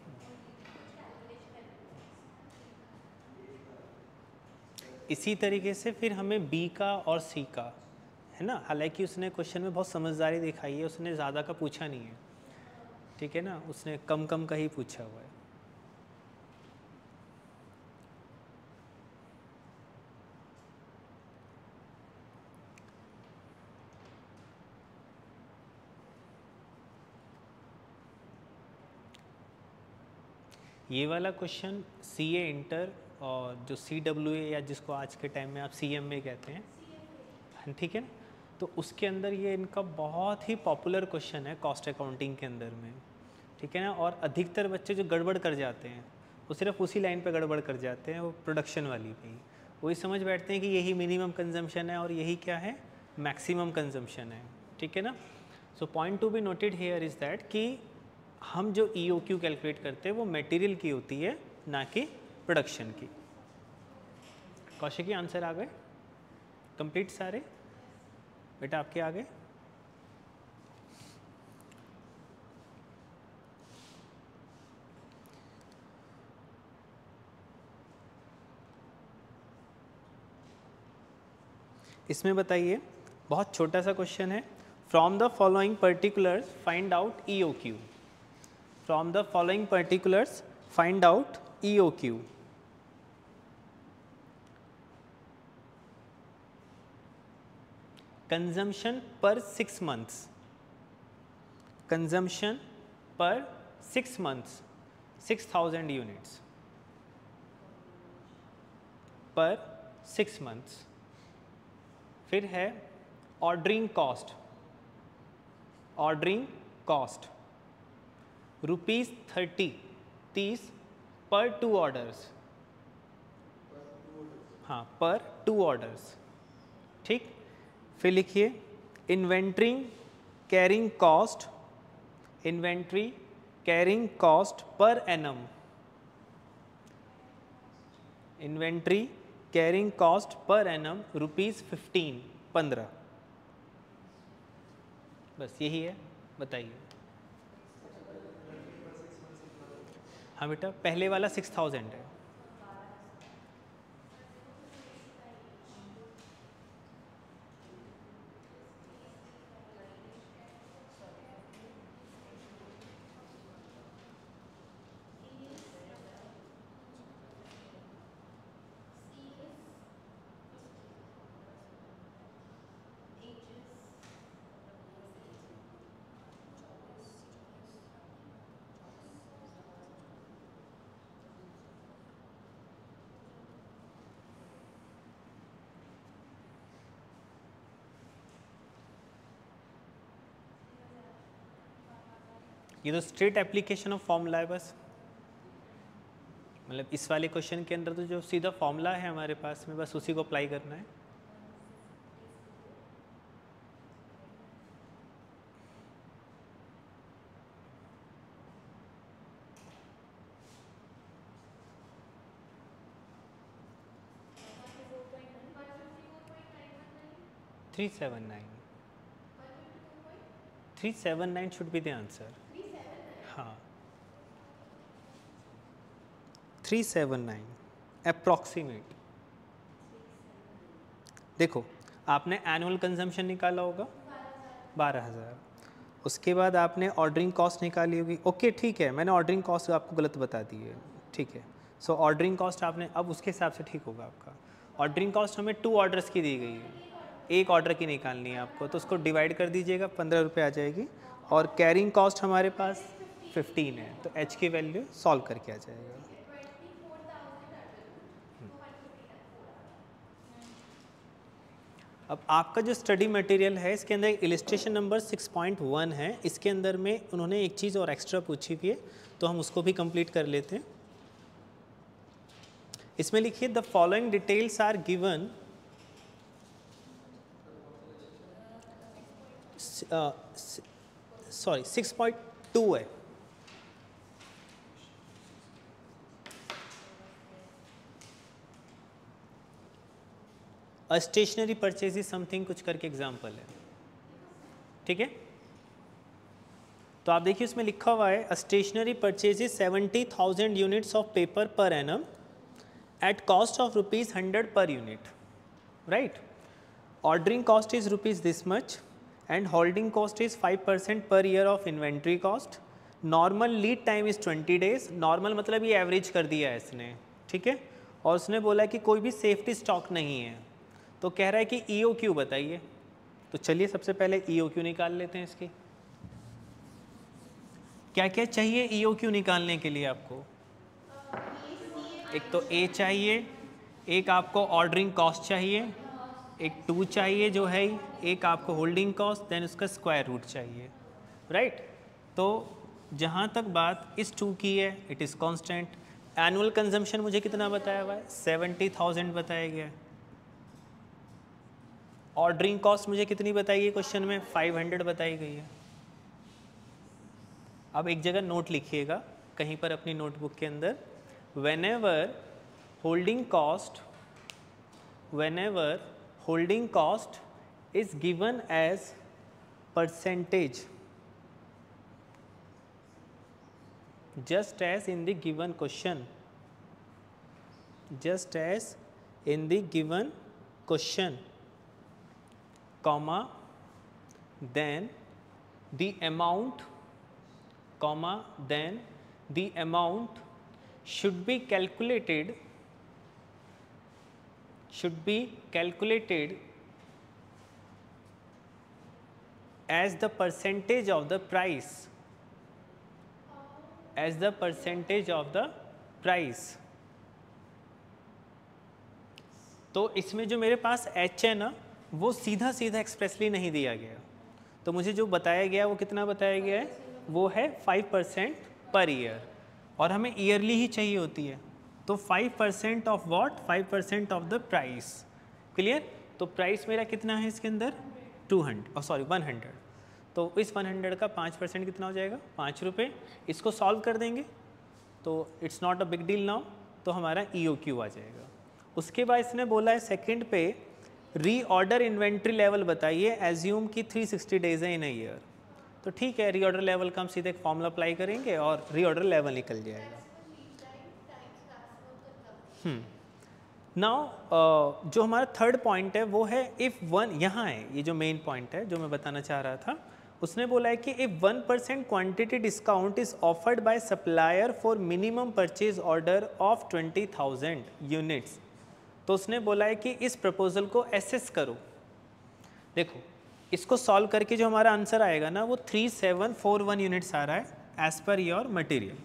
इसी तरीके से फिर हमें बी का और सी का है ना, हालांकि उसने क्वेश्चन में बहुत समझदारी दिखाई है, उसने ज़्यादा का पूछा नहीं है, ठीक है ना, उसने कम कम का ही पूछा हुआ है। ये वाला क्वेश्चन सी ए इंटर और जो सी डब्ल्यू ए, या जिसको आज के टाइम में आप सी एम ए कहते हैं, ठीक है ना, तो उसके अंदर ये इनका बहुत ही पॉपुलर क्वेश्चन है कॉस्ट अकाउंटिंग के अंदर में, ठीक है ना। और अधिकतर बच्चे जो गड़बड़ कर जाते हैं वो सिर्फ उसी लाइन पे गड़बड़ कर जाते हैं, वो प्रोडक्शन वाली पे ही वही समझ बैठते हैं कि यही मिनिमम कंजम्पशन है और यही क्या है, मैक्सिमम कंजम्पशन है, ठीक है ना। So point to be noted here is that कि हम जो EOQ कैलकुलेट करते हैं वो मटेरियल की होती है, ना कि प्रोडक्शन की। कौशिक, आंसर आ गए कंप्लीट सारे? बेटा आपके आ गए? इसमें बताइए, बहुत छोटा सा क्वेश्चन है, from the following particulars find out EOQ। From the following particulars find out EOQ। Consumption per 6 months, consumption per 6 months 6000 units पर 6 मंथ्स। फिर है ऑर्डरिंग कॉस्ट, ऑर्डरिंग कॉस्ट ₹30 पर 2 ऑर्डर्स, हाँ पर 2 ऑर्डर्स, ठीक। फिर लिखिए inventory carrying cost, inventory carrying cost per annum, inventory carrying cost per annum ₹15। बस यही है, बताइए। हाँ बेटा, पहले वाला 6000 है, ये तो स्ट्रेट एप्लीकेशन ऑफ फॉर्मूला है बस, मतलब इस वाले क्वेश्चन के अंदर तो जो सीधा फॉर्मूला है हमारे पास में बस उसी को अप्लाई करना है। Three seven nine should be the answer. हाँ 379 अप्रॉक्सीमेट। देखो आपने एनुअल कंजम्पशन निकाला होगा 12,000, उसके बाद आपने ऑर्डरिंग कॉस्ट निकाली होगी। ओके ठीक है, मैंने ऑर्डरिंग कॉस्ट आपको गलत बता दी है, ठीक है। सो ऑर्डरिंग कॉस्ट आपने अब उसके हिसाब से ठीक होगा आपका। ऑर्डरिंग कॉस्ट हमें 2 ऑर्डर्स की दी गई है, एक ऑर्डर की निकालनी है आपको, तो उसको डिवाइड कर दीजिएगा, 15 रुपये आ जाएगी। और कैरिंग कॉस्ट हमारे पास 15 है, तो एच की वैल्यू सॉल्व करके आ जाएगा। अब आपका जो स्टडी मटेरियल है इसके अंदर इलस्ट्रेशन नंबर 6.1 है, इसके अंदर में उन्होंने एक चीज़ और एक्स्ट्रा पूछी हुई है, तो हम उसको भी कंप्लीट कर लेते हैं। इसमें लिखिए the following details are given sorry 6.2 है। A stationery purchase is something कुछ करके एग्जाम्पल है, ठीक है। तो आप देखिए उसमें लिखा हुआ है a stationery purchase is 70,000 units of paper per annum at cost of ₹100 per unit, right. Ordering cost is rupees this much and holding cost is 5% per year of inventory cost. Normal lead time is 20 days. Normal मतलब ये average कर दिया है इसने, ठीक है। और उसने बोला कि कोई भी सेफ्टी स्टॉक नहीं है, तो कह रहा है कि EOQ बताइए। तो चलिए सबसे पहले EOQ निकाल लेते हैं इसकी। क्या क्या चाहिए EOQ निकालने के लिए आपको? एक तो A चाहिए, एक आपको ऑर्डरिंग कॉस्ट चाहिए, एक 2 चाहिए जो है, एक आपको होल्डिंग कॉस्ट, देन उसका स्क्वायर रूट चाहिए, राइट। तो जहाँ तक बात इस 2 की है it is constant. Annual consumption मुझे कितना बताया हुआ है? 70,000 बताया गया है। ऑर्डरिंग कॉस्ट मुझे कितनी बताई गई क्वेश्चन में? 500 बताई गई है। अब एक जगह नोट लिखिएगा कहीं पर अपनी नोटबुक के अंदर, whenever holding cost is given as percentage, just as in the given question, comma, then the amount, should be calculated as the percentage of the price, तो इसमें जो मेरे पास H है ना, वो सीधा एक्सप्रेसली नहीं दिया गया, तो मुझे जो बताया गया वो कितना बताया गया है? वो है 5% पर ईयर, और हमें ईयरली ही चाहिए होती है। तो 5% of what? 5% of the price. Clear? तो प्राइस मेरा कितना है इसके अंदर? 100। तो इस 100 का 5% कितना हो जाएगा? 5 रुपये। इसको सॉल्व कर देंगे तो it's not a big deal now, तो हमारा EOQ आ जाएगा। उसके बाद इसने बोला है सेकंड पे रीऑर्डर इन्वेंट्री लेवल बताइए, एज्यूम कि 360 डेज है इन अ ईयर। तो ठीक है, रीऑर्डर लेवल का हम सीधे एक फॉर्मूला अप्लाई करेंगे और रीऑर्डर लेवल निकल जाएगा। नाउ जो हमारा थर्ड पॉइंट है वो है इफ़ वन, यहाँ है ये जो मेन पॉइंट है जो मैं बताना चाह रहा था। उसने बोला है कि if 1% quantity discount is offered by supplier for minimum purchase order of 20,000 units, तो उसने बोला है कि इस प्रपोजल को एसेस करो। देखो इसको सॉल्व करके जो हमारा आंसर आएगा ना वो 3741 यूनिट्स आ रहा है एज पर योर मटेरियल,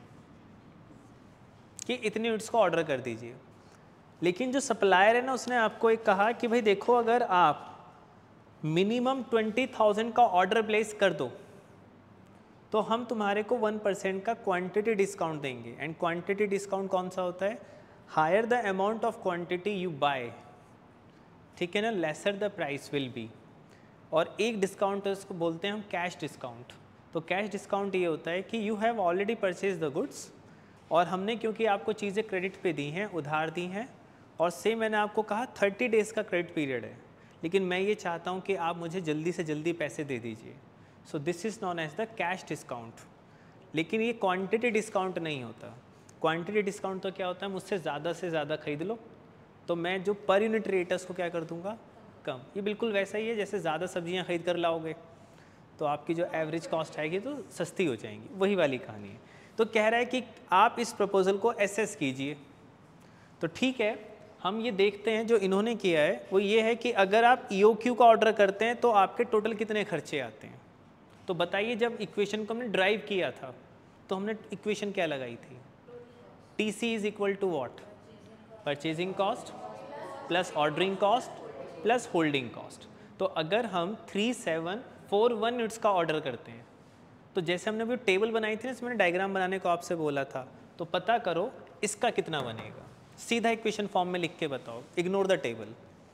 कि इतने यूनिट्स को ऑर्डर कर दीजिए। लेकिन जो सप्लायर है ना उसने आपको एक कहा कि भाई देखो अगर आप मिनिमम 20,000 का ऑर्डर प्लेस कर दो तो हम तुम्हारे को 1% का क्वांटिटी डिस्काउंट देंगे। एंड क्वांटिटी डिस्काउंट कौन सा होता है? Higher the amount of quantity you buy, ठीक है ना, lesser the price will be. और एक डिस्काउंट है उसको बोलते हैं हम कैश डिस्काउंट। तो कैश डिस्काउंट ये होता है कि you have already purchase the goods, और हमने क्योंकि आपको चीज़ें क्रेडिट पे दी हैं, उधार दी हैं, और सेम मैंने आपको कहा 30 डेज़ का क्रेडिट पीरियड है, लेकिन मैं ये चाहता हूँ कि आप मुझे जल्दी से जल्दी पैसे दे दीजिए। So this is known as the cash discount. लेकिन ये क्वांटिटी डिस्काउंट नहीं होता। क्वांटिटी डिस्काउंट तो क्या होता है, मुझसे ज़्यादा से ज़्यादा खरीद लो तो मैं जो पर यूनिट रेट है उसको क्या कर दूंगा, कम। ये बिल्कुल वैसा ही है जैसे ज़्यादा सब्जियां खरीद कर लाओगे तो आपकी जो एवरेज कॉस्ट आएगी तो सस्ती हो जाएंगी, वही वाली कहानी है। तो कह रहा है कि आप इस प्रपोज़ल को एसेस कीजिए। तो ठीक है, हम ये देखते हैं जो इन्होंने किया है वो ये है कि अगर आप EOQ का ऑर्डर करते हैं तो आपके टोटल कितने खर्चे आते हैं। तो बताइए, जब इक्वेशन को हमने ड्राइव किया था तो हमने इक्वेशन क्या लगाई थी? TC is equal to what? Purchasing cost plus ordering cost plus holding cost. तो अगर हम 3741 यूनिट्स का ऑर्डर करते हैं तो जैसे हमने अभी टेबल बनाई थी ना, इसमें डायग्राम बनाने को आपसे बोला था, तो पता करो इसका कितना बनेगा। सीधा इक्वेशन फॉर्म में लिख के बताओ, इग्नोर द टेबल।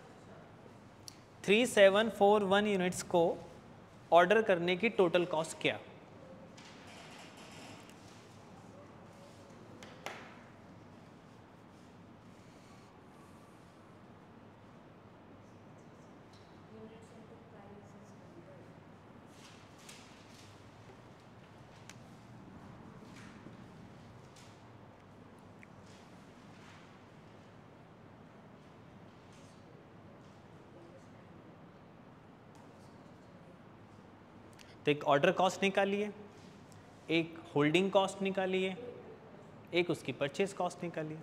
3741 यूनिट्स को ऑर्डर करने की टोटल कॉस्ट क्या? तो एक ऑर्डर कॉस्ट निकालिए, एक होल्डिंग कॉस्ट निकालिए, एक उसकी परचेज कॉस्ट निकालिए।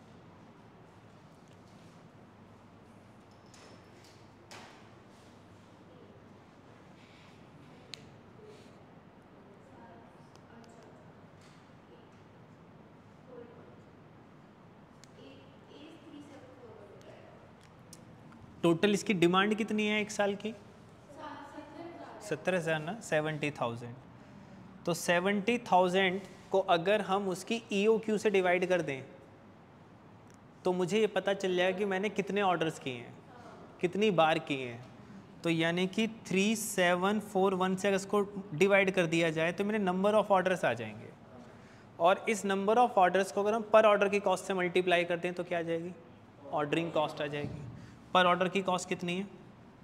टोटल इसकी डिमांड कितनी है एक साल की? 70,000 ना, 70,000। तो 70,000 को अगर हम उसकी EOQ से डिवाइड कर दें तो मुझे ये पता चल जाएगा कि मैंने कितने ऑर्डर्स किए हैं, कितनी बार किए हैं। तो यानी कि 3741 से अगर इसको डिवाइड कर दिया जाए तो मेरे नंबर ऑफ़ ऑर्डर्स आ जाएंगे, और इस नंबर ऑफ़ ऑर्डर्स को अगर हम पर ऑर्डर की कॉस्ट से मल्टीप्लाई करते हैं तो क्या आ जाएगी? ऑर्डरिंग कॉस्ट आ जाएगी। पर ऑर्डर की कॉस्ट कितनी है?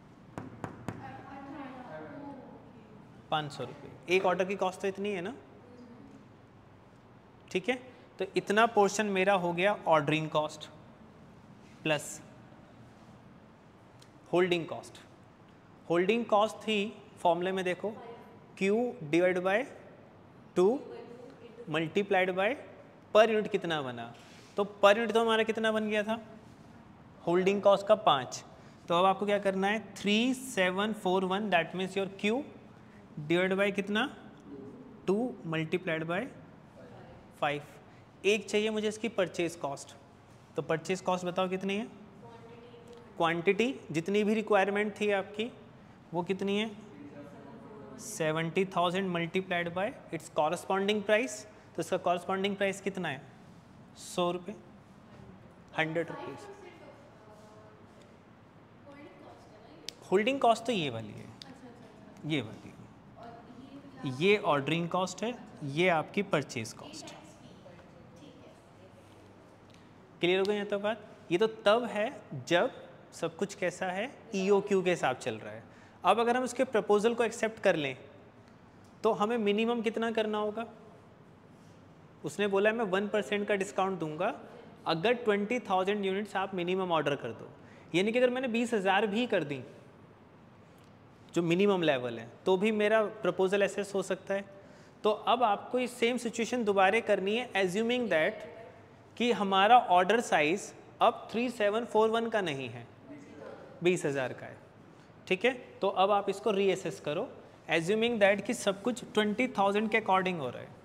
500 रुपये। एक ऑर्डर की कॉस्ट तो इतनी है ना, ठीक है। तो इतना पोर्शन मेरा हो गया ordering cost plus holding cost. Holding cost थी फॉर्मूले में देखो, Q divide by 2 multiplied by per unit कितना बना। तो पर यूनिट तो हमारा कितना बन गया था? होल्डिंग कॉस्ट का 5। तो अब आपको क्या करना है, 3741 that means your Q divide by कितना? 2 मल्टीप्लाइड बाय 5। एक चाहिए मुझे इसकी परचेज कॉस्ट। तो परचेज कॉस्ट बताओ कितनी है? क्वांटिटी जितनी भी रिक्वायरमेंट थी आपकी वो कितनी है? 70,000 multiplied by its corresponding price. तो इसका कॉरस्पॉन्डिंग प्राइस कितना है? 100 रुपये, 100 रुपीज़। होल्डिंग कॉस्ट तो ये वाली है, ये वाली है, ये ऑर्डरिंग कॉस्ट है, ये आपकी परचेज कॉस्ट है। क्लियर हो गई यहाँ तक बात? ये तो तब है जब सब कुछ कैसा है, EOQ के हिसाब चल रहा है। अब अगर हम उसके प्रपोजल को एक्सेप्ट कर लें तो हमें मिनिमम कितना करना होगा? उसने बोला है मैं 1% का डिस्काउंट दूंगा अगर 20,000 यूनिट्स आप मिनिमम ऑर्डर कर दो। यानी कि अगर मैंने 20,000 भी कर दी जो मिनिमम लेवल है तो भी मेरा प्रपोजल एसेस हो सकता है। तो अब आपको ये सेम सिचुएशन दोबारा करनी है, एज्यूमिंग दैट कि हमारा ऑर्डर साइज अब 3741 का नहीं है, 20,000 का है, ठीक है। तो अब आप इसको रीअसेस करो, एज्यूमिंग दैट कि सब कुछ 20,000 के अकॉर्डिंग हो रहा है।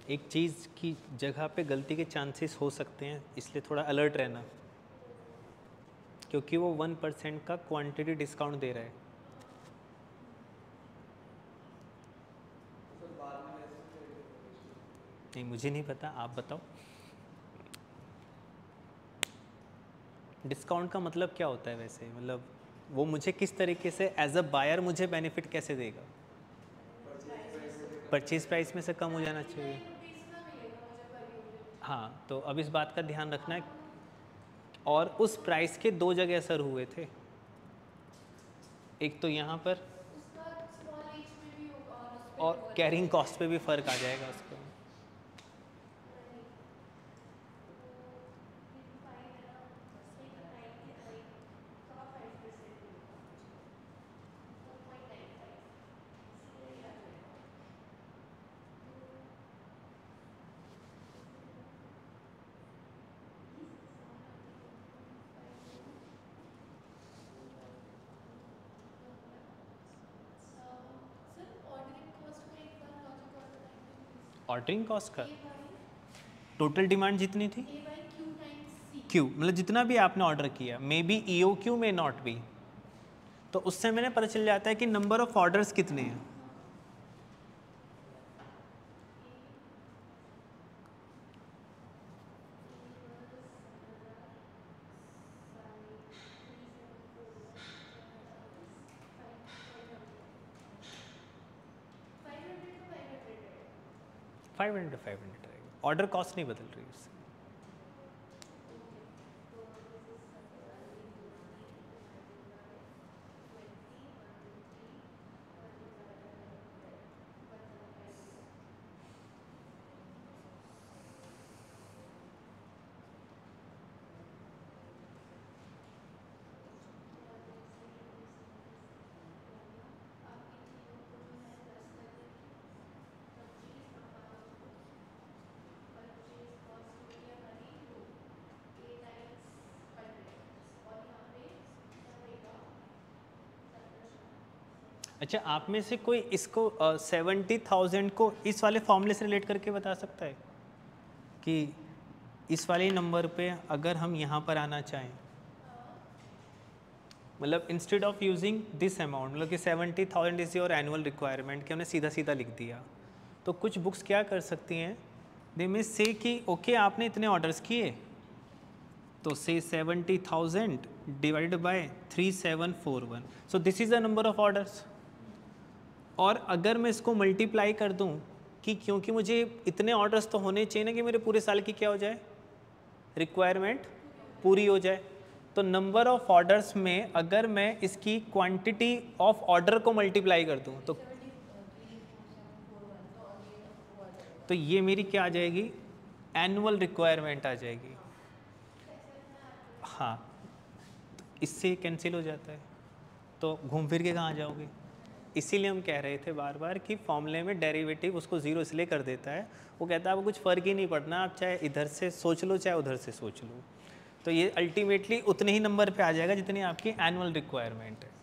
एक चीज़ की जगह पे गलती के चांसेस हो सकते हैं, इसलिए थोड़ा अलर्ट रहना, क्योंकि वो 1% का क्वांटिटी डिस्काउंट दे रहा है। नहीं, मुझे नहीं पता, आप बताओ। डिस्काउंट का मतलब क्या होता है वैसे, मतलब वो मुझे किस तरीके से एज अ बायर मुझे बेनिफिट कैसे देगा? परचेज प्राइस में से कम हो जाना चाहिए। हाँ, तो अब इस बात का ध्यान रखना है, और उस प्राइस के दो जगह असर हुए थे। एक तो यहाँ पर, और कैरिंग कॉस्ट पे भी फ़र्क आ जाएगा उसका। ऑर्डरिंग कॉस्ट का टोटल डिमांड जितनी थी, क्यू मतलब जितना भी आपने ऑर्डर किया, मे बी EOQ में नॉट बी, तो उससे मैंने पता चल जाता है कि नंबर ऑफ ऑर्डर्स कितने हैं। फाइव हंड्रेड रहेगा, ऑर्डर कॉस्ट नहीं बदल रही उससे। अच्छा, आप में से कोई इसको 70,000 को इस वाले फॉर्मूले से रिलेट करके बता सकता है कि इस वाले नंबर पे अगर हम यहाँ पर आना चाहें, मतलब instead of using this amount, मतलब कि 70,000 इज़ योर एनुअल रिक्वायरमेंट, कि हमने सीधा सीधा लिख दिया, तो कुछ बुक्स क्या कर सकती हैं, दे में से कि ओके आपने इतने ऑर्डर्स किए, तो से 70,000 divided by 3741, so this is the number of orders. और अगर मैं इसको मल्टीप्लाई कर दूं कि क्योंकि मुझे इतने ऑर्डर्स तो होने चाहिए ना कि मेरे पूरे साल की क्या हो जाए, रिक्वायरमेंट पूरी हो जाए, तो नंबर ऑफ ऑर्डर्स में अगर मैं इसकी क्वांटिटी ऑफ ऑर्डर को मल्टीप्लाई कर दूं तो ये मेरी क्या आ जाएगी, एनुअल रिक्वायरमेंट आ जाएगी। हाँ, तो इससे कैंसिल हो जाता है, तो घूम फिर के कहाँ जाओगे। इसीलिए हम कह रहे थे बार बार कि फॉर्मूले में डेरिवेटिव उसको ज़ीरो इसलिए कर देता है, वो कहता है आपको कुछ फ़र्क ही नहीं पड़ना, आप चाहे इधर से सोच लो चाहे उधर से सोच लो, तो ये अल्टीमेटली उतने ही नंबर पे आ जाएगा जितनी आपकी एनुअल रिक्वायरमेंट है,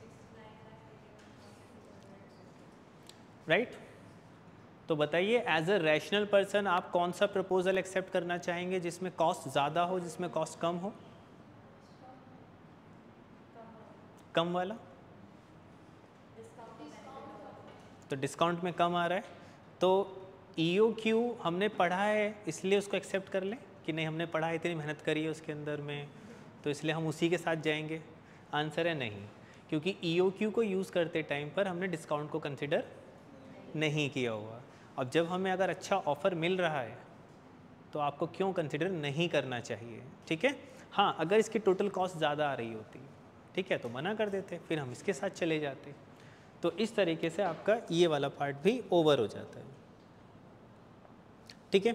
राइट। तो बताइए एज अ रैशनल पर्सन आप कौन सा प्रपोजल एक्सेप्ट करना चाहेंगे जिसमें कॉस्ट ज़्यादा हो, जिसमें कॉस्ट कम हो? कम वाला, तो डिस्काउंट में कम आ रहा है, तो EOQ हमने पढ़ा है इसलिए उसको एक्सेप्ट कर लें कि नहीं, हमने पढ़ा है, इतनी मेहनत करी है उसके अंदर में, तो इसलिए हम उसी के साथ जाएंगे। आंसर है नहीं, क्योंकि EOQ को यूज़ करते टाइम पर हमने डिस्काउंट को कंसिडर नहीं किया हुआ। अब जब हमें अगर अच्छा ऑफ़र मिल रहा है तो आपको क्यों कंसिडर नहीं करना चाहिए, ठीक है। हाँ, अगर इसकी टोटल कॉस्ट ज़्यादा आ रही होती, ठीक है, तो मना कर देते, फिर हम इसके साथ चले जाते, तो इस तरीके से आपका ये वाला पार्ट भी ओवर हो जाता है, ठीक है।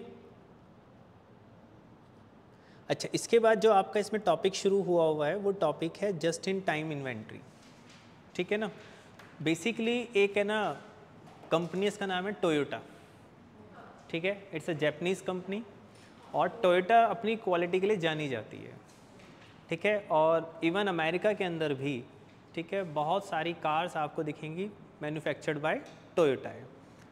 अच्छा, इसके बाद जो आपका इसमें टॉपिक शुरू हुआ हुआ है वो टॉपिक है जस्ट इन टाइम इन्वेंट्री, ठीक है ना। बेसिकली एक है ना कंपनी, इसका नाम है टोयोटा, ठीक है, इट्स अ जापानीज़ कंपनी, और टोयोटा अपनी क्वालिटी के लिए जानी जाती है, ठीक है, और इवन अमेरिका के अंदर भी, ठीक है, बहुत सारी कार्स आपको दिखेंगी मैन्युफैक्चर्ड बाय टोयोटा है।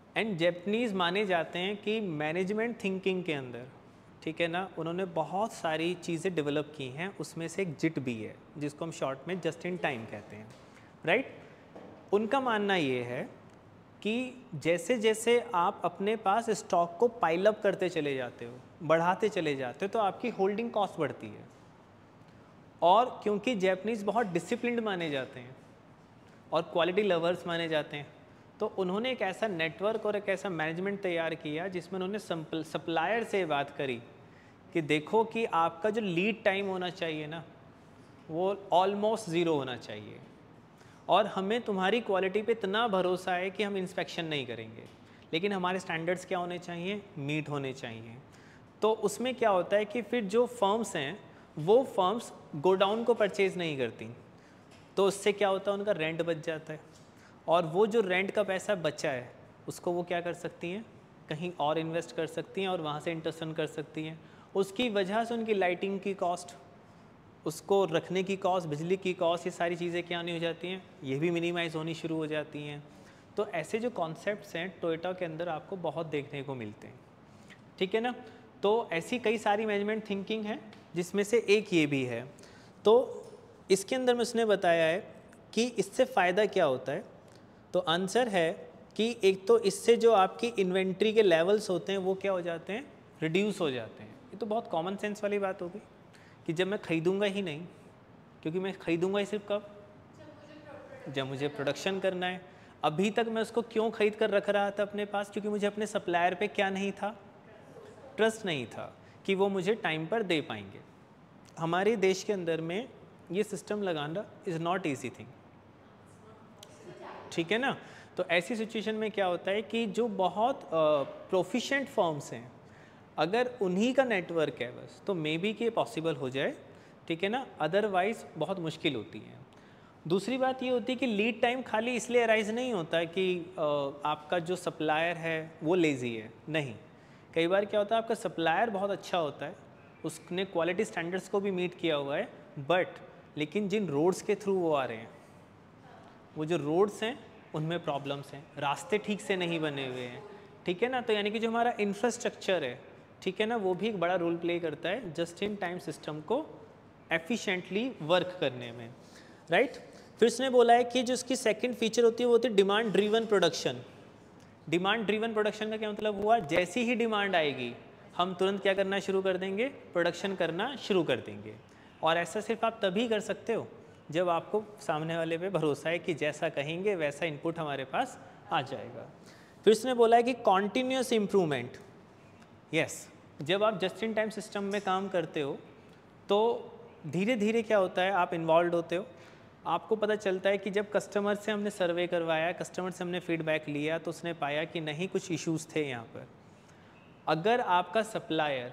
एंड जैपनीज़ माने जाते हैं कि मैनेजमेंट थिंकिंग के अंदर, ठीक है ना, उन्होंने बहुत सारी चीज़ें डेवलप की हैं, उसमें से एक जिट भी है जिसको हम शॉर्ट में जस्ट इन टाइम कहते हैं, राइट। उनका मानना ये है कि जैसे जैसे आप अपने पास स्टॉक को पाइल अप करते चले जाते हो, बढ़ाते चले जाते हो, तो आपकी होल्डिंग कॉस्ट बढ़ती है। और क्योंकि जैपनीज़ बहुत डिसिप्लिन्ड माने जाते हैं और क्वालिटी लवर्स माने जाते हैं, तो उन्होंने एक ऐसा नेटवर्क और एक ऐसा मैनेजमेंट तैयार किया जिसमें उन्होंने सप्लायर से बात करी कि देखो कि आपका जो लीड टाइम होना चाहिए ना, वो ऑलमोस्ट ज़ीरो होना चाहिए, और हमें तुम्हारी क्वालिटी पे इतना भरोसा है कि हम इंस्पेक्शन नहीं करेंगे, लेकिन हमारे स्टैंडर्ड्स क्या होने चाहिए, मीट होने चाहिए। तो उसमें क्या होता है कि फिर जो फर्म्स हैं वो फर्म्स गोडाउन को परचेज़ नहीं करती, तो उससे क्या होता है, उनका रेंट बच जाता है, और वो जो रेंट का पैसा बचा है उसको वो क्या कर सकती हैं, कहीं और इन्वेस्ट कर सकती हैं और वहाँ से इंटरेस्ट अर्न कर सकती हैं। उसकी वजह से उनकी लाइटिंग की कॉस्ट, उसको रखने की कॉस्ट, बिजली की कॉस्ट, ये सारी चीज़ें क्या नहीं हो जाती हैं, ये भी मिनिमाइज़ होनी शुरू हो जाती हैं। तो ऐसे जो कॉन्सेप्ट्स हैं टोयोटा के अंदर आपको बहुत देखने को मिलते हैं, ठीक है ना। तो ऐसी कई सारी मैनेजमेंट थिंकिंग है जिसमें से एक ये भी है। तो इसके अंदर में उसने बताया है कि इससे फ़ायदा क्या होता है, तो आंसर है कि एक तो इससे जो आपकी इन्वेंट्री के लेवल्स होते हैं वो क्या हो जाते हैं, रिड्यूस हो जाते हैं। ये तो बहुत कॉमन सेंस वाली बात होगी कि जब मैं ख़रीदूँगा ही नहीं, क्योंकि मैं ख़रीदूँगा ही सिर्फ कब, जब मुझे प्रोडक्शन करना है। अभी तक मैं उसको क्यों ख़रीद कर रख रहा था अपने पास, क्योंकि मुझे अपने सप्लायर पे क्या नहीं था, ट्रस्ट नहीं था कि वो मुझे टाइम पर दे पाएंगे। हमारे देश के अंदर में ये सिस्टम लगाना इज़ नॉट ईजी थिंग, ठीक है ना। तो ऐसी सिचुएशन में क्या होता है कि जो बहुत प्रोफिशिएंट फर्म्स हैं, अगर उन्हीं का नेटवर्क है बस, तो मे बी कि ये पॉसिबल हो जाए, ठीक है ना, अदरवाइज़ बहुत मुश्किल होती है। दूसरी बात ये होती है कि लीड टाइम खाली इसलिए अराइज नहीं होता कि आपका जो सप्लायर है वो लेज़ी है, नहीं। कई बार क्या होता है, आपका सप्लायर बहुत अच्छा होता है, उसने क्वालिटी स्टैंडर्ड्स को भी मीट किया हुआ है, बट लेकिन जिन रोड्स के थ्रू वो आ रहे हैं, वो जो रोड्स हैं उनमें प्रॉब्लम्स हैं, रास्ते ठीक से नहीं बने हुए हैं, ठीक है ना। तो यानी कि जो हमारा इंफ्रास्ट्रक्चर है, ठीक है ना, वो भी एक बड़ा रोल प्ले करता है जस्ट इन टाइम सिस्टम को एफिशिएंटली वर्क करने में, राइट। फिर उसने बोला है कि जो इसकी सेकंड फीचर होती है वो होती है demand driven production. Demand driven production का क्या मतलब हुआ, जैसी ही डिमांड आएगी हम तुरंत क्या करना शुरू कर देंगे, प्रोडक्शन करना शुरू कर देंगे। और ऐसा सिर्फ आप तभी कर सकते हो जब आपको सामने वाले पे भरोसा है कि जैसा कहेंगे वैसा इनपुट हमारे पास आ जाएगा। फिर उसने बोला है कि कॉन्टीन्यूस इम्प्रूवमेंट, यस, जब आप जस्ट इन टाइम सिस्टम में काम करते हो तो धीरे धीरे क्या होता है, आप इन्वॉल्व होते हो, आपको पता चलता है कि जब कस्टमर से हमने सर्वे करवाया, कस्टमर से हमने फीडबैक लिया, तो उसने पाया कि नहीं कुछ इश्यूज़ थे यहाँ पर। अगर आपका सप्लायर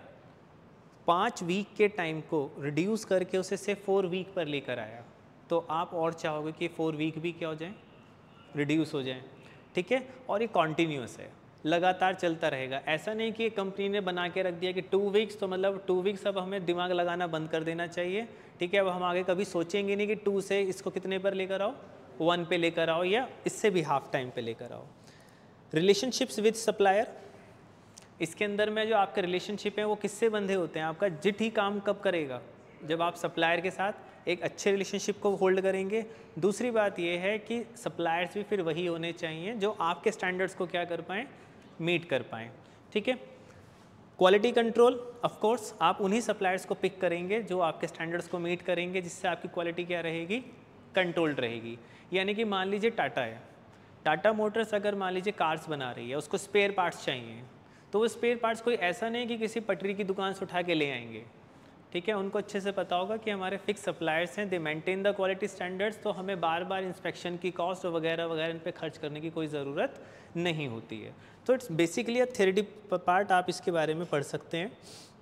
5 वीक के टाइम को रिड्यूस करके उसे से 4 वीक पर लेकर आया, तो आप और चाहोगे कि 4 वीक भी क्या हो जाए, रिड्यूस हो जाए, ठीक है। और ये कॉन्टीन्यूस है, लगातार चलता रहेगा। ऐसा नहीं कि कंपनी ने बना के रख दिया कि 2 वीक्स, तो मतलब 2 वीक्स अब हमें दिमाग लगाना बंद कर देना चाहिए, ठीक है। अब हम आगे कभी सोचेंगे नहीं कि 2 से इसको कितने पर लेकर आओ, 1 पे लेकर आओ, या इससे भी हाफ टाइम पे लेकर आओ। रिलेशनशिप्स विद सप्लायर, इसके अंदर में जो आपके रिलेशनशिप हैं वो किससे बंधे होते हैं, आपका जिट ही काम कब करेगा, जब आप सप्लायर के साथ एक अच्छे रिलेशनशिप को होल्ड करेंगे। दूसरी बात ये है कि सप्लायर्स भी फिर वही होने चाहिए जो आपके स्टैंडर्ड्स को क्या कर पाएँ, मीट कर पाएँ, ठीक है। क्वालिटी कंट्रोल, ऑफ कोर्स आप उन्हीं सप्लायर्स को पिक करेंगे जो आपके स्टैंडर्ड्स को मीट करेंगे, जिससे आपकी क्वालिटी क्या रहेगी, कंट्रोल्ड रहेगी। यानी कि मान लीजिए टाटा है, टाटा मोटर्स अगर मान लीजिए कार्स बना रही है, उसको स्पेयर पार्ट्स चाहिए, तो वो स्पेयर पार्ट्स कोई ऐसा नहीं कि किसी पटरी की दुकान से उठा के ले आएंगे, ठीक है। उनको अच्छे से पता होगा कि हमारे फिक्स सप्लायर्स हैं, they maintain the quality standards, तो हमें बार बार इंस्पेक्शन की कॉस्ट वगैरह वगैरह इन पे खर्च करने की कोई ज़रूरत नहीं होती है। तो it's basically a theory part, आप इसके बारे में पढ़ सकते हैं।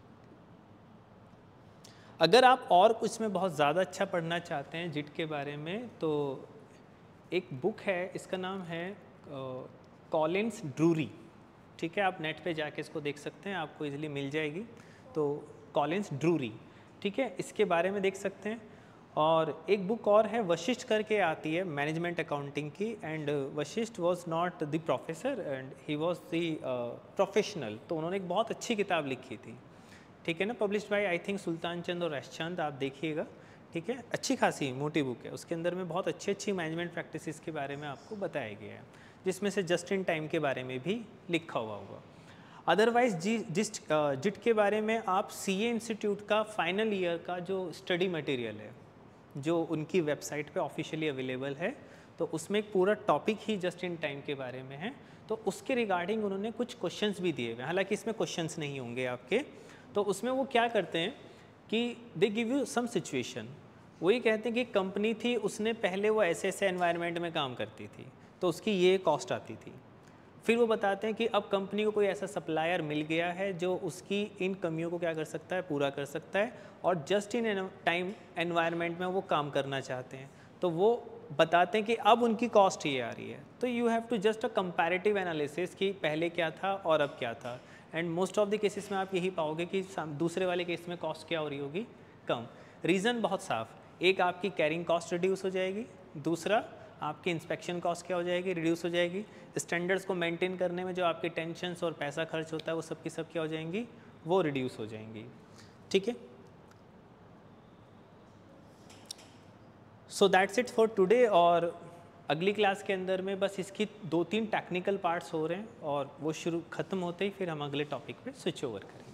अगर आप और कुछ में बहुत ज़्यादा अच्छा पढ़ना चाहते हैं जिट के बारे में, तो एक बुक है, इसका नाम है कॉलिन्स ड्रूरी, ठीक है। आप नेट पे जाके इसको देख सकते हैं, आपको इजीली मिल जाएगी। तो कॉलिन्स ड्रूरी, ठीक है, इसके बारे में देख सकते हैं। और एक बुक और है वशिष्ठ करके आती है मैनेजमेंट अकाउंटिंग की, and Vashishth was not the professor and he was the professional, तो उन्होंने एक बहुत अच्छी किताब लिखी थी, ठीक है ना, published by I think Sultan Chand और यशचंद, आप देखिएगा, ठीक है, अच्छी खासी मोटी बुक है, उसके अंदर में बहुत अच्छी अच्छी मैनेजमेंट प्रैक्टिसेस के बारे में आपको बताया गया है, जिसमें से जस्ट इन टाइम के बारे में भी लिखा हुआ होगा। अदरवाइज जिट के बारे में आप सीए इंस्टीट्यूट का फाइनल ईयर का जो स्टडी मटेरियल है जो उनकी वेबसाइट पे ऑफिशियली अवेलेबल है, तो उसमें एक पूरा टॉपिक ही जस्ट इन टाइम के बारे में है, तो उसके रिगार्डिंग उन्होंने कुछ क्वेश्चंस भी दिए हुए, हालांकि इसमें क्वेश्चंस नहीं होंगे आपके, तो उसमें वो क्या करते हैं कि they give you some situation, वही कहते हैं कि कंपनी थी, उसने पहले वो ऐसे एनवायरनमेंट में काम करती थी तो उसकी ये कॉस्ट आती थी, फिर वो बताते हैं कि अब कंपनी को कोई ऐसा सप्लायर मिल गया है जो उसकी इन कमियों को क्या कर सकता है, पूरा कर सकता है, और जस्ट इन टाइम एनवायरनमेंट में वो काम करना चाहते हैं, तो वो बताते हैं कि अब उनकी कॉस्ट ये आ रही है, तो you have to just a comparative analysis कि पहले क्या था और अब क्या था, and most of the cases में आप यही पाओगे कि दूसरे वाले केस में कॉस्ट क्या हो रही होगी, कम। रीज़न बहुत साफ, एक आपकी कैरिंग कॉस्ट रिड्यूस हो जाएगी, दूसरा आपकी इंस्पेक्शन कॉस्ट क्या हो जाएगी, रिड्यूस हो जाएगी, स्टैंडर्ड्स को मेंटेन करने में जो आपके टेंशन्स और पैसा खर्च होता है वो सब की सब क्या हो जाएंगी, वो रिड्यूस हो जाएंगी, ठीक है। So that's it for today, और अगली क्लास के अंदर में बस इसकी 2-3 टेक्निकल पार्ट्स हो रहे हैं और वो खत्म होते ही फिर हम अगले टॉपिक पे स्विच ओवर करेंगे।